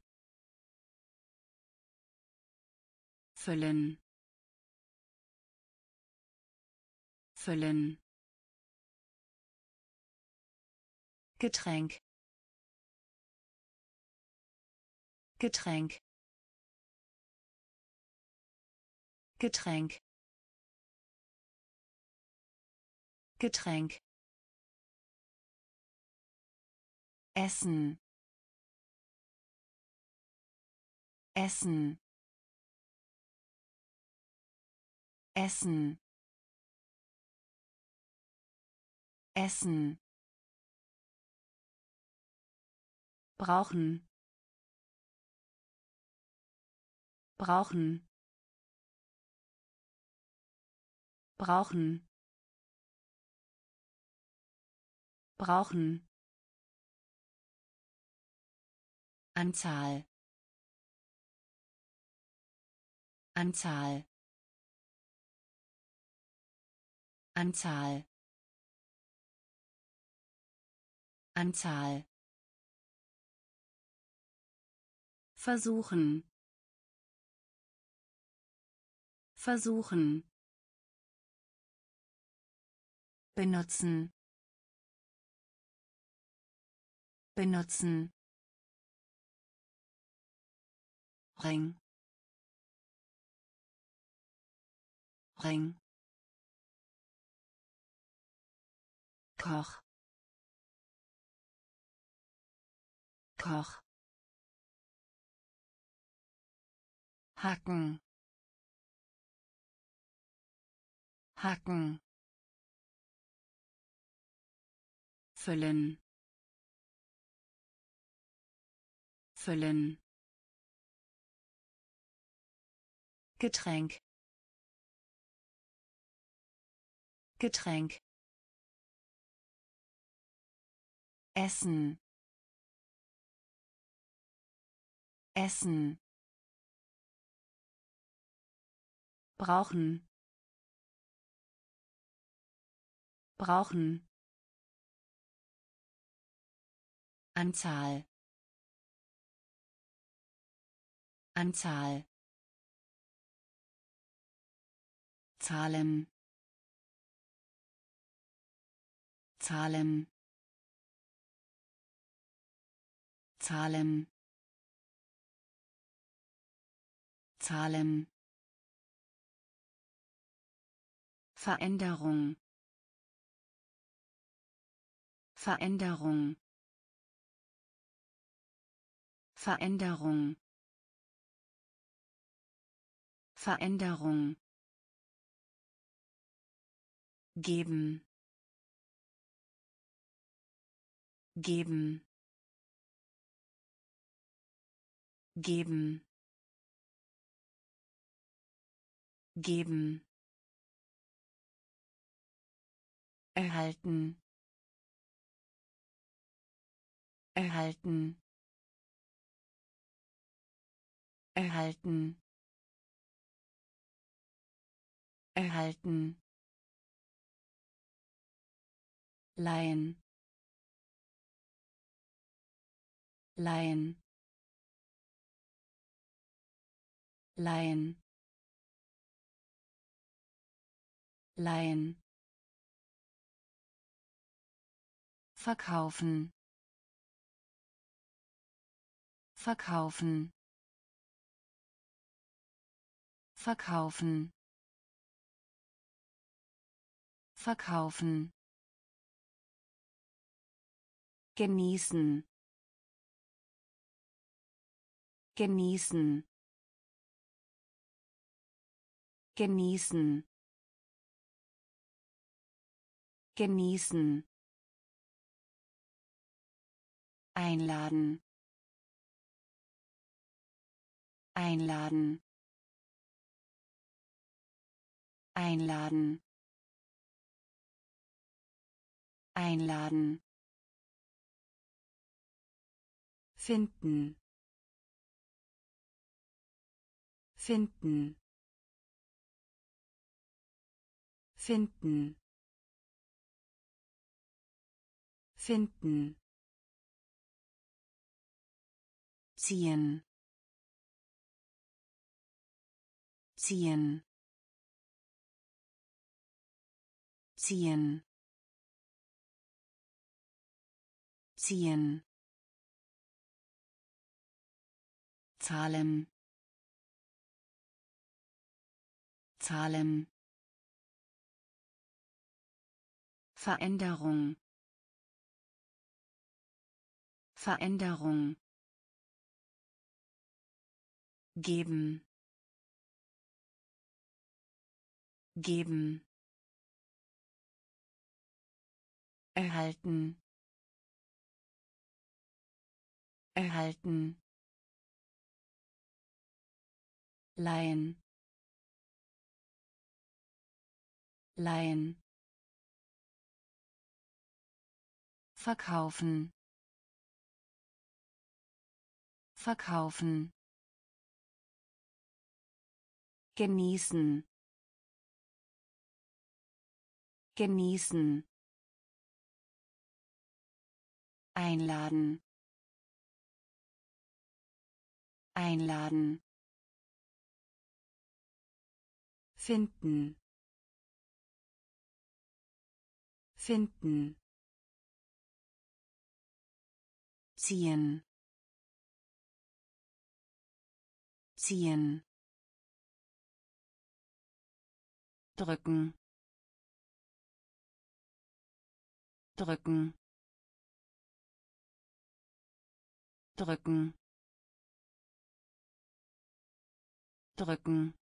Speaker 1: füllen, füllen, Getränk, Getränk, Getränk, Getränk, Essen, Essen, Essen. Essen. Brauchen. Brauchen. Brauchen. Brauchen. Anzahl. Anzahl. Anzahl. Anzahl. Versuchen. Versuchen. Benutzen. Benutzen. Ring. Ring. Koch. Koch. Hacken. Hacken. Füllen. Füllen. Getränk. Getränk. Essen. Essen. Brauchen. Brauchen. Anzahl. Anzahl. Zahlen. Zahlen. Zahlen. Zahlen. Veränderung. Veränderung. Veränderung. Veränderung. Geben. Geben. Geben. Geben. Erhalten. Erhalten. Erhalten. Erhalten. Leihen. Leihen. Leihen. Leihen. Verkaufen. Verkaufen. Verkaufen. Verkaufen. Genießen. Genießen. Genießen. Genießen. Einladen. Einladen. Einladen. Einladen. Finden. Finden. Finden. Finden. Ziehen. Ziehen. Ziehen. Ziehen. Zahlen. Zahlen. Veränderung. Veränderung. Geben. geben, erhalten, erhalten, leihen, leihen, verkaufen, verkaufen, genießen, genießen, einladen, einladen, finden, finden, ziehen, ziehen, drücken, drücken, drücken, drücken,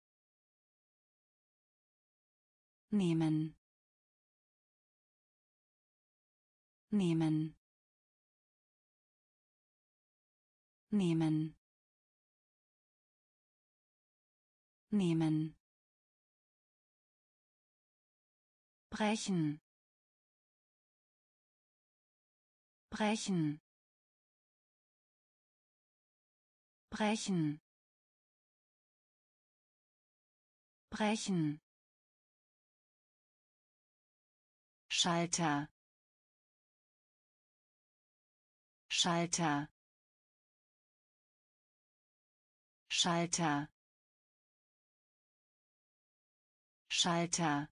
Speaker 1: nehmen, nehmen, nehmen, nehmen, brechen, brechen, brechen, brechen, Schalter, Schalter, Schalter, Schalter,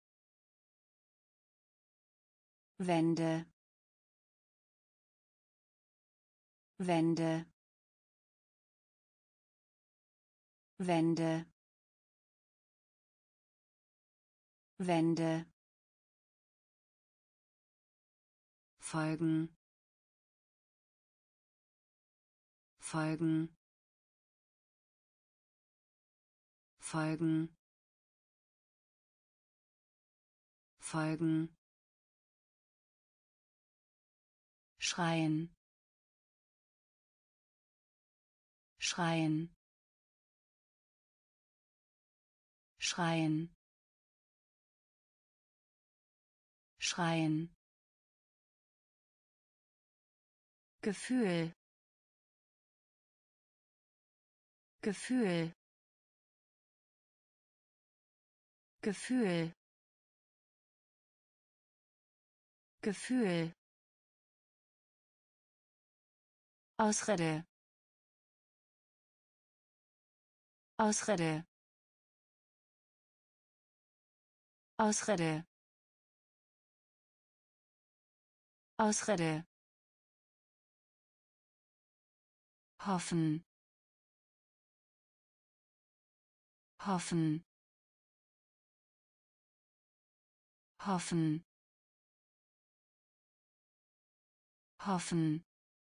Speaker 1: Wände, Wände, Wände, Wände, folgen, folgen, folgen, folgen, schreien, schreien, schreien, schreien, Gefühl, Gefühl, Gefühl, Gefühl, Ausrede, Ausrede, Ausrede, Ausrede, hoffen, hoffen, hoffen, hoffen,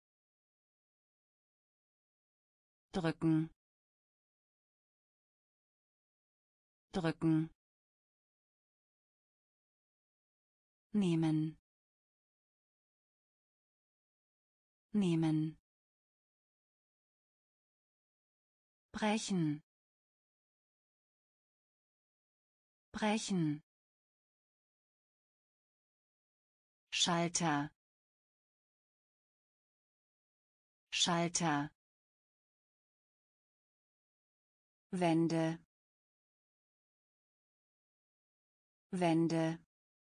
Speaker 1: drücken, drücken, nehmen, nehmen, brechen, brechen, Schalter, Schalter, Wände, Wände,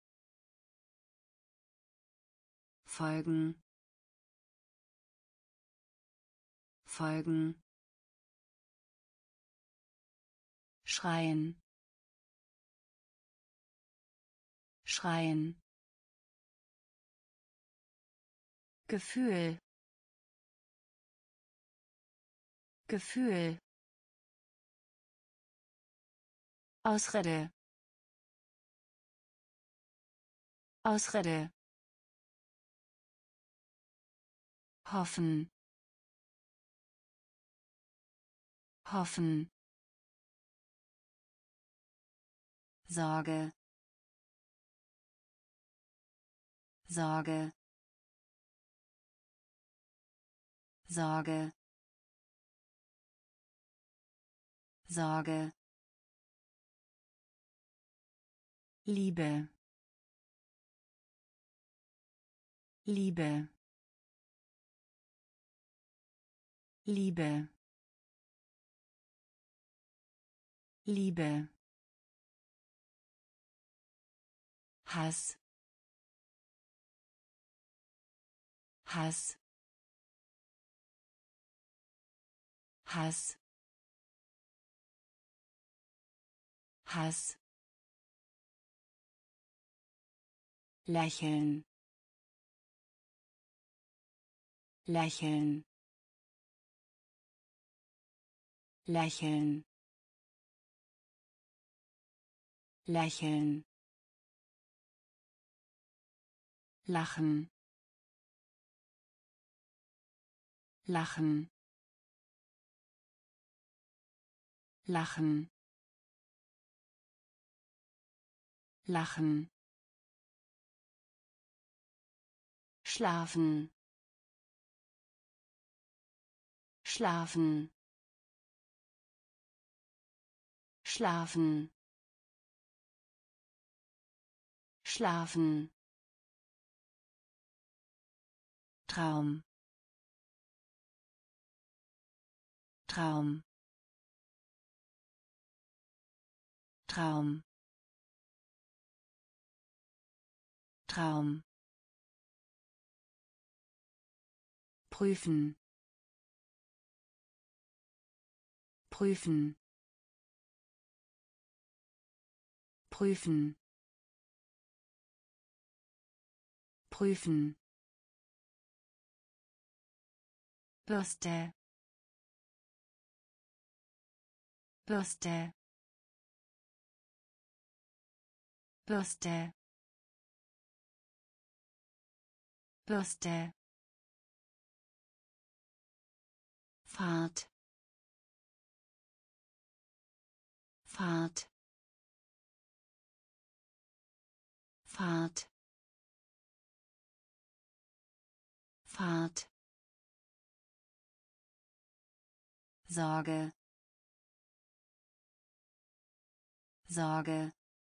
Speaker 1: folgen, folgen, schreien, schreien, Gefühl, Gefühl, Ausrede, Ausrede, hoffen, hoffen, Sorge, Sorge, Sorge, Sorge, Liebe, Liebe, Liebe, Liebe, Hass, Hass, Hass, Hass, lächeln, lächeln, lächeln, lächeln, lachen, lachen, lachen, lachen, schlafen, schlafen, schlafen, schlafen, Traum, Traum, Traum, Traum, prüfen, prüfen, prüfen, prüfen, Bürste, Bürste, Bürste, Bürste, Fahrt, Fahrt, Fahrt, Fahrt, Sorge, Sorge,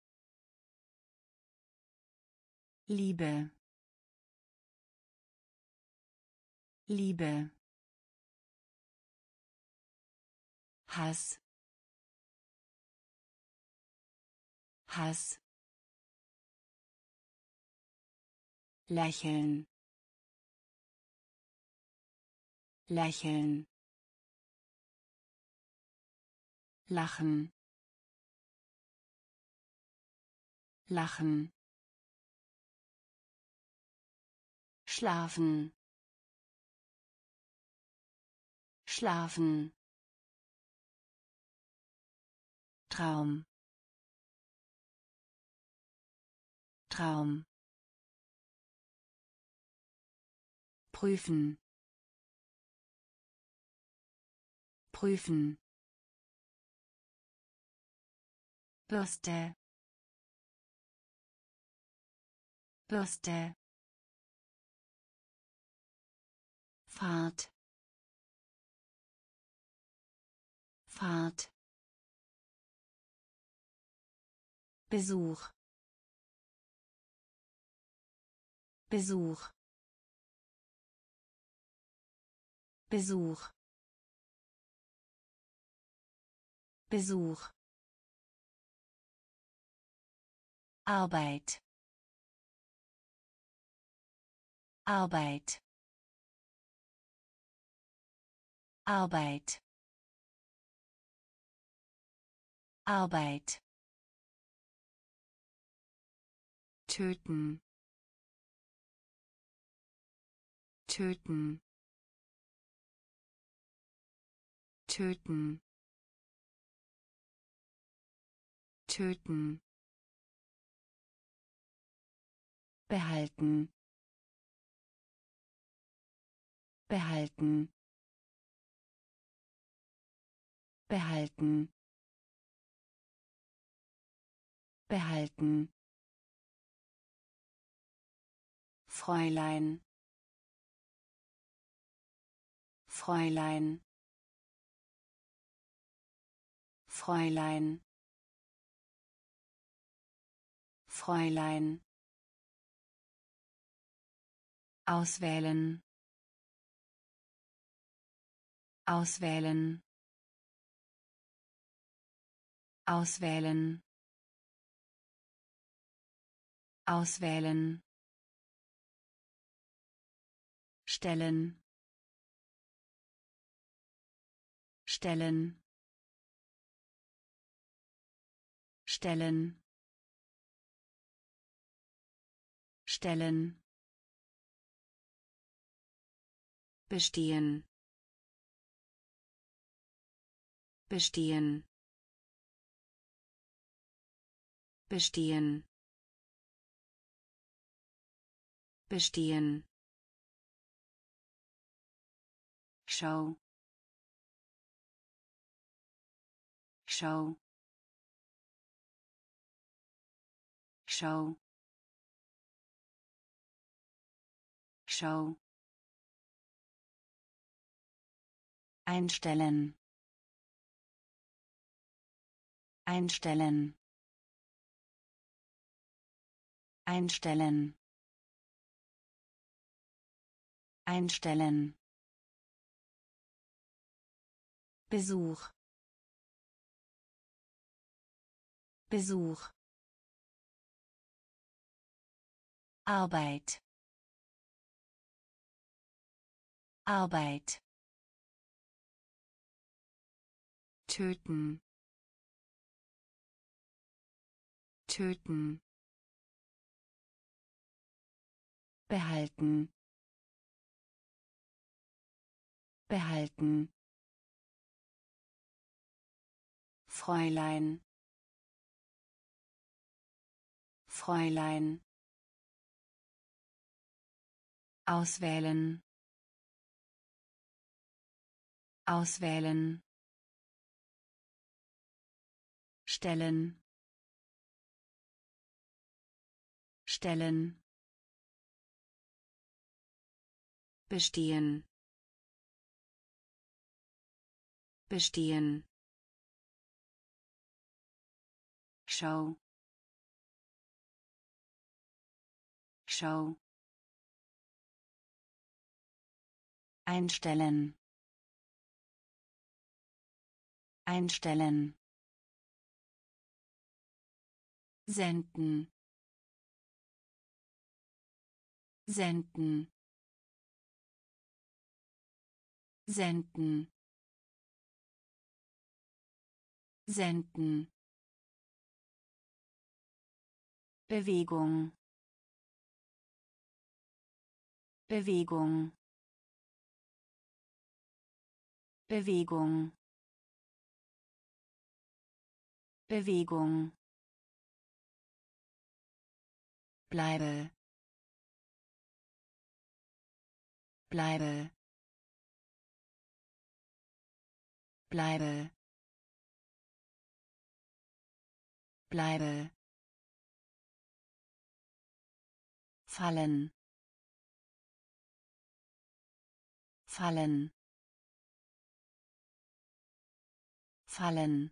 Speaker 1: Liebe, Liebe, Hass, Hass, lächeln, lächeln, lachen, lachen, schlafen, schlafen, Traum, Traum, prüfen, prüfen, Bürste, Bürste, Fahrt, Fahrt, Besuch, Besuch, Besuch, Besuch, Arbeit, Arbeit, Arbeit, Arbeit, töten, töten, töten, töten, behalten, behalten, behalten, behalten, Fräulein, Fräulein, Fräulein, Fräulein, auswählen, auswählen, auswählen, auswählen, stellen, stellen, stellen, stellen, bestehen, bestehen, bestehen, bestehen, Schau, Schau, Schau, Schau, einstellen, einstellen, einstellen, einstellen, Besuch, Besuch, Arbeit, Arbeit, töten, töten, behalten, behalten, Fräulein, Fräulein, auswählen, auswählen, stellen, stellen, bestehen, bestehen, Schau, Schau, einstellen, einstellen, senden, senden, senden, senden, Bewegung, Bewegung, Bewegung, Bewegung, bleibe, bleibe, bleibe, bleibe, fallen, fallen, fallen,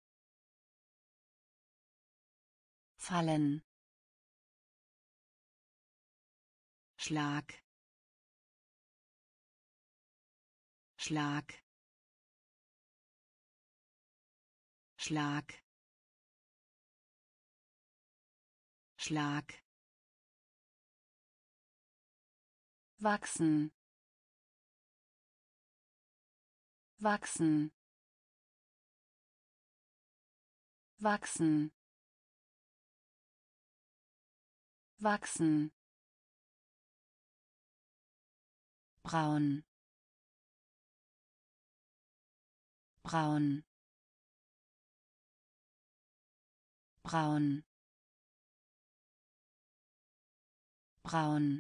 Speaker 1: fallen, Schlag, Schlag, Schlag, Schlag, wachsen, wachsen, wachsen, wachsen, braun, braun, braun, braun,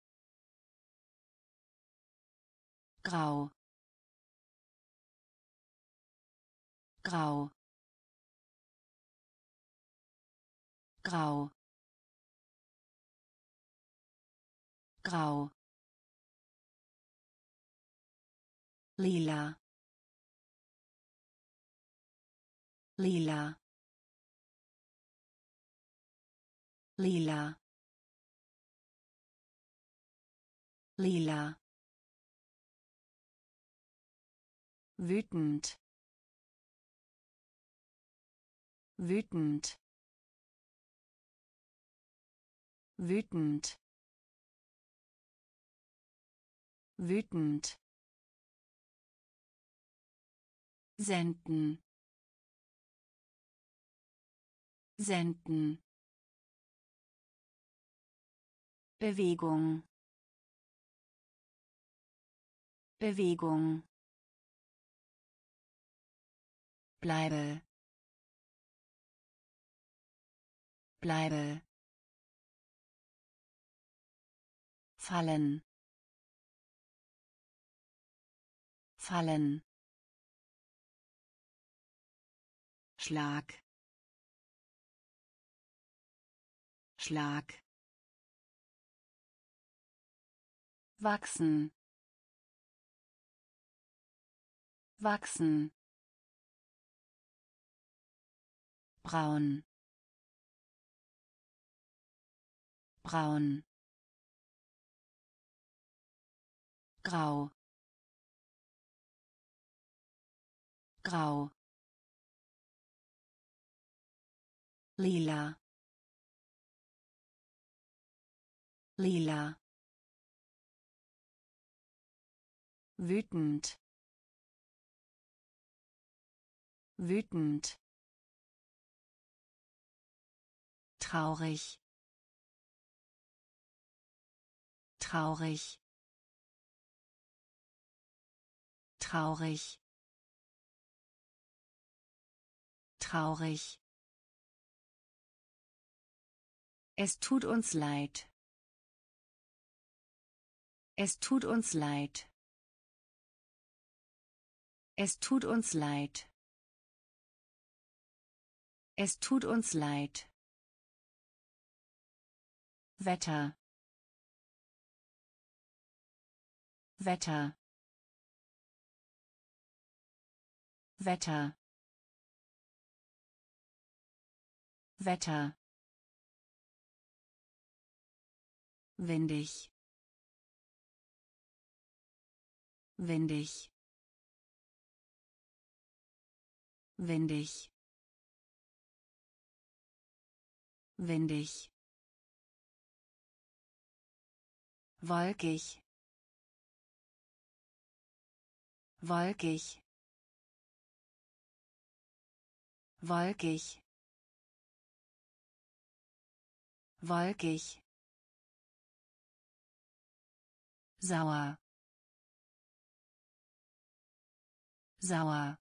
Speaker 1: grau, grau, grau, grau, lila, lila, lila, lila, wütend, wütend, wütend, wütend, senden, senden, Bewegung, Bewegung, bleibe, bleibe, fallen, fallen, Schlag, Schlag, wachsen, wachsen, braun, braun, grau, grau, lila, lila, wütend, wütend, traurig, traurig, traurig, traurig. Es tut uns leid. Es tut uns leid. Es tut uns leid. Es tut uns leid. Wetter. Wetter. Wetter. Wetter. Windig. Windig. Windig. Windig. Wolkig. Wolkig. Wolkig. Wolkig. Sauer. Sauer.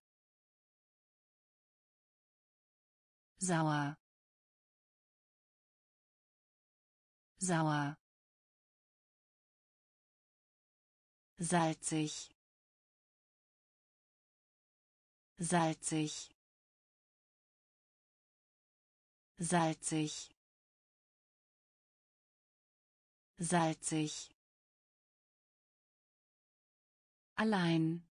Speaker 1: Sauer. Sauer. Salzig. Salzig. Salzig. Salzig. Allein.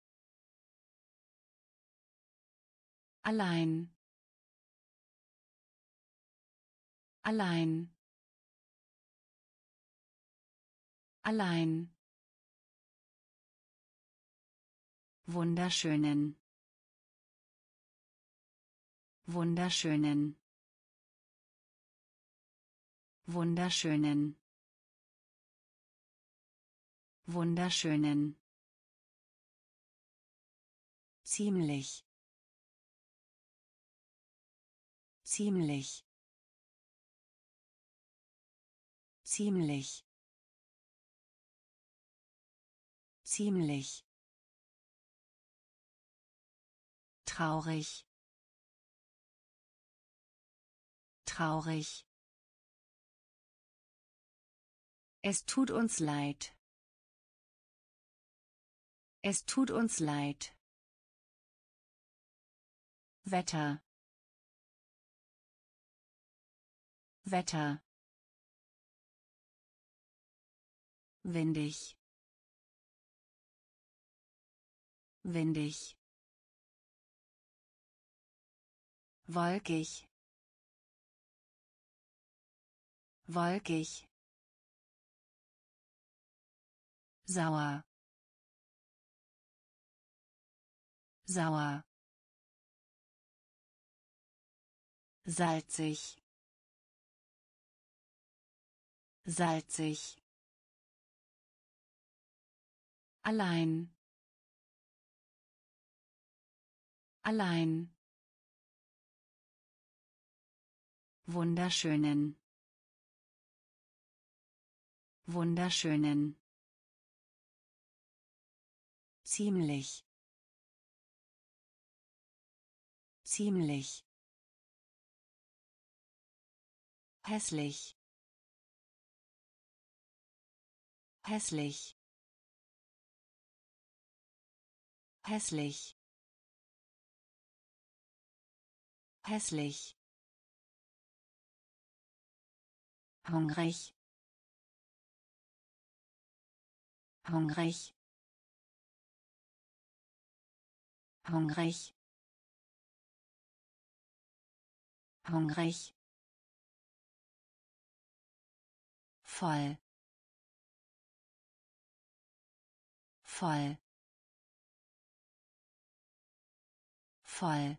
Speaker 1: Allein. Allein. Allein. Wunderschönen. Wunderschönen. Wunderschönen. Wunderschönen. Ziemlich. Ziemlich. Ziemlich. Ziemlich. Traurig. Traurig. Es tut uns leid. Es tut uns leid. Wetter. Wetter. Windig. Windig. Wolkig. Wolkig. Sauer. Sauer. Salzig. Salzig. Allein. Allein. Wunderschönen. Wunderschönen. Ziemlich. Ziemlich. Hässlich. Hässlich. Hässlich. Hässlich. Hungrig. Hungrig. Hungrig. Hungrig. Voll. Voll. Voll.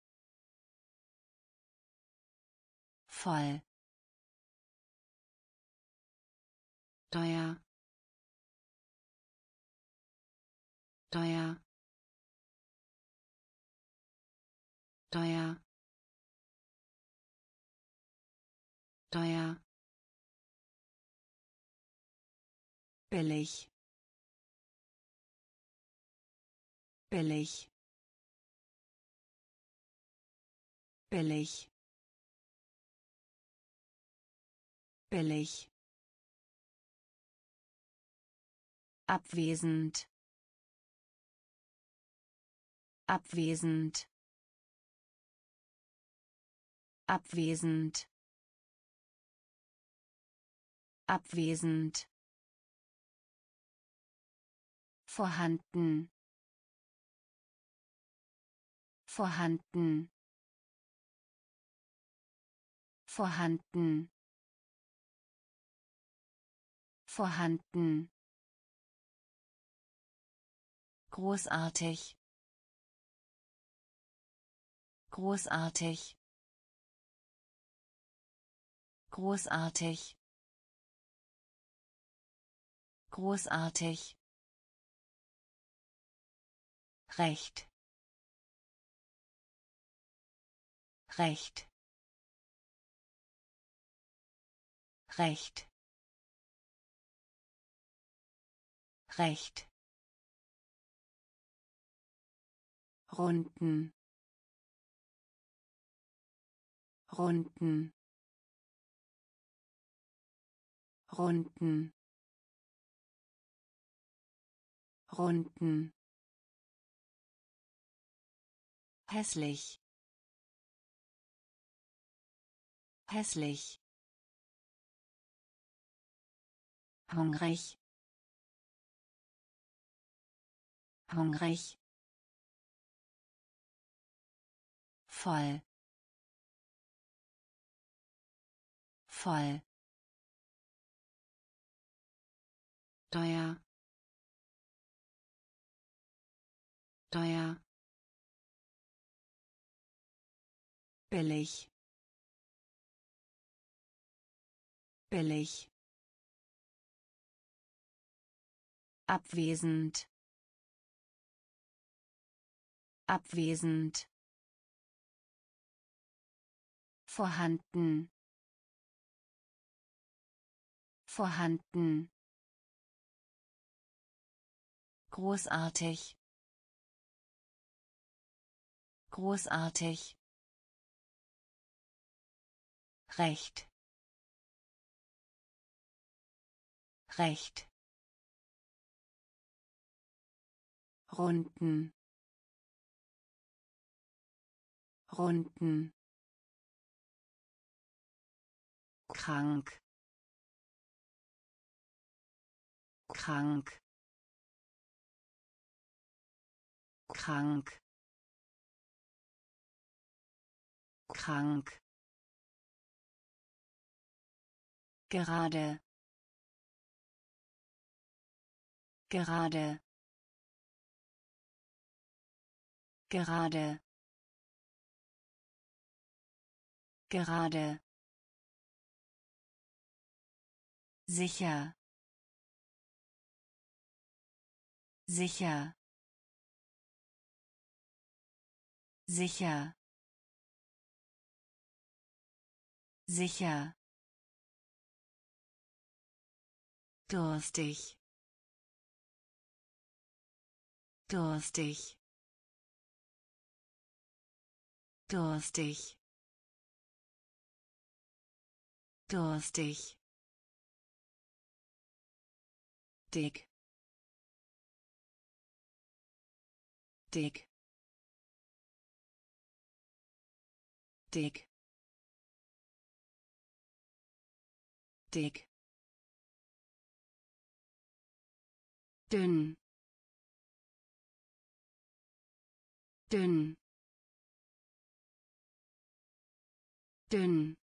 Speaker 1: Voll. Teuer. Teuer. Teuer. Teuer. Billig. Billig. Billig. Billig. Abwesend. Abwesend. Abwesend. Abwesend. Vorhanden. Vorhanden. Vorhanden. Vorhanden. Großartig. Großartig. Großartig. Großartig. Recht. Recht. Recht. Recht. Runden. Runden. Runden. Runden. Hässlich. Hässlich. Hungrig. Hungrig. Voll. Voll. Teuer. Teuer. Billig. Billig. Abwesend. Abwesend. Vorhanden. Vorhanden. Großartig. Großartig. Recht. Recht. Runden. Runden. krank krank krank krank gerade gerade gerade gerade sicher sicher sicher sicher durstig durstig durstig durstig dick dick dick dick dünn dünn dünn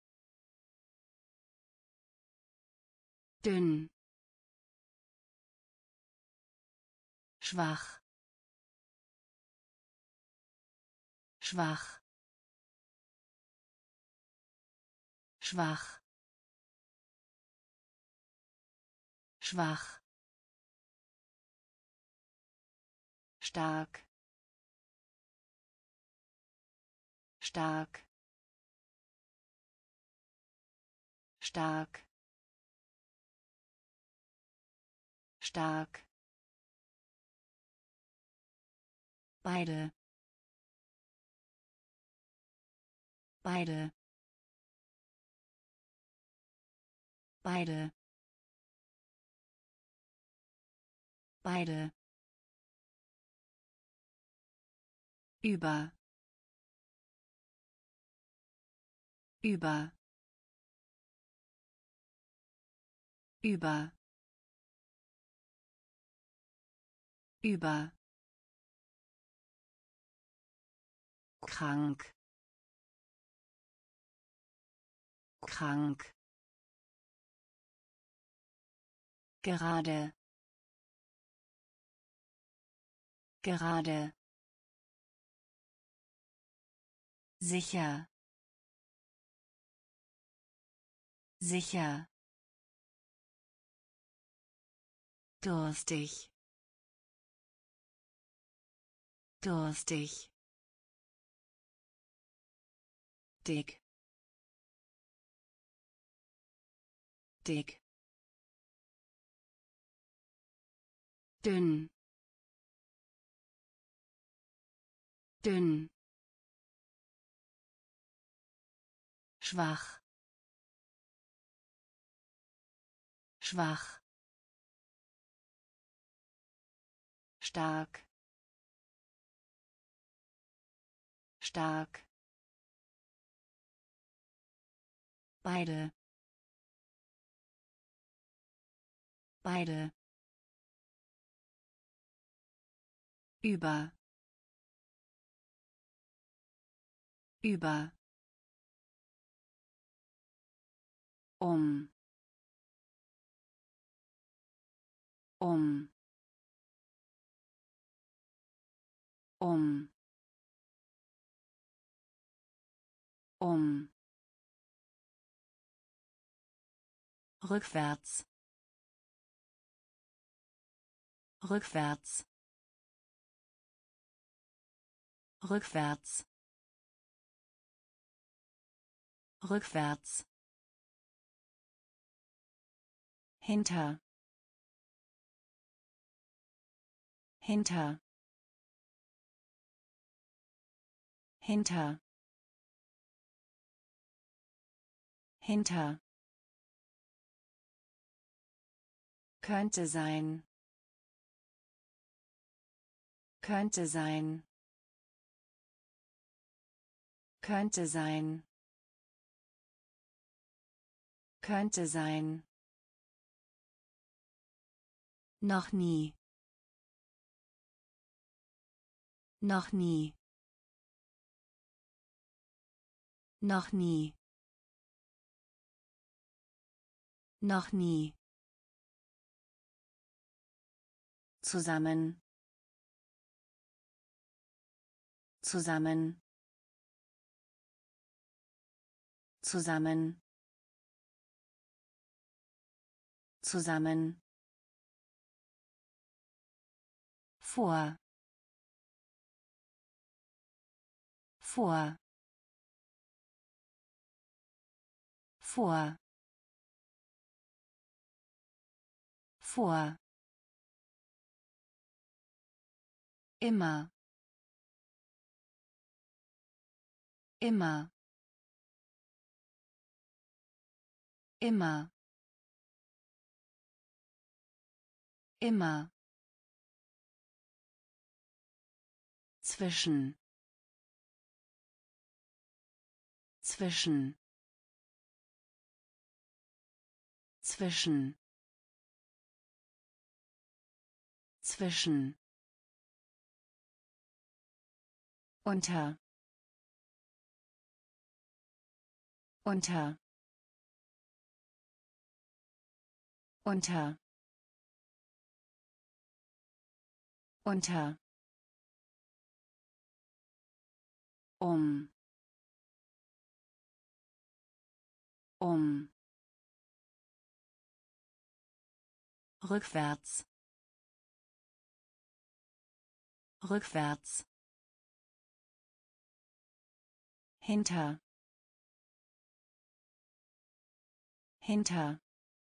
Speaker 1: dünn schwach schwach schwach schwach stark stark stark stark beide beide beide beide über über über über krank krank gerade gerade sicher sicher durstig durstig dick dick dünn dünn schwach schwach stark stark beide beide über über um um um um rückwärts rückwärts rückwärts rückwärts hinter hinter hinter hinter könnte sein könnte sein könnte sein könnte sein, noch nie, noch nie, noch nie, noch nie, zusammen, zusammen, zusammen, zusammen, vor, vor, vor, vor, immer, immer, immer, immer, zwischen, zwischen, zwischen, zwischen, unter, unter, unter, unter, um, um, rückwärts, rückwärts, hinter, hinter,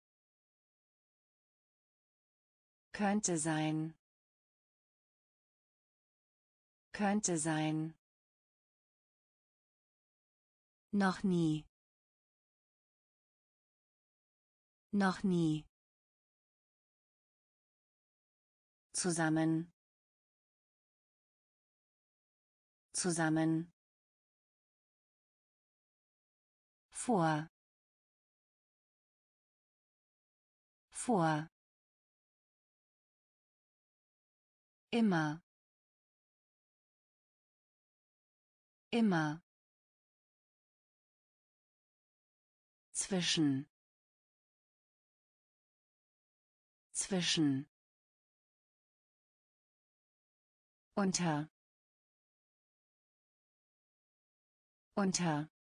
Speaker 1: könnte sein, könnte sein, noch nie, noch nie, zusammen, zusammen, vor, vor, immer, immer, zwischen, zwischen, unter, unter,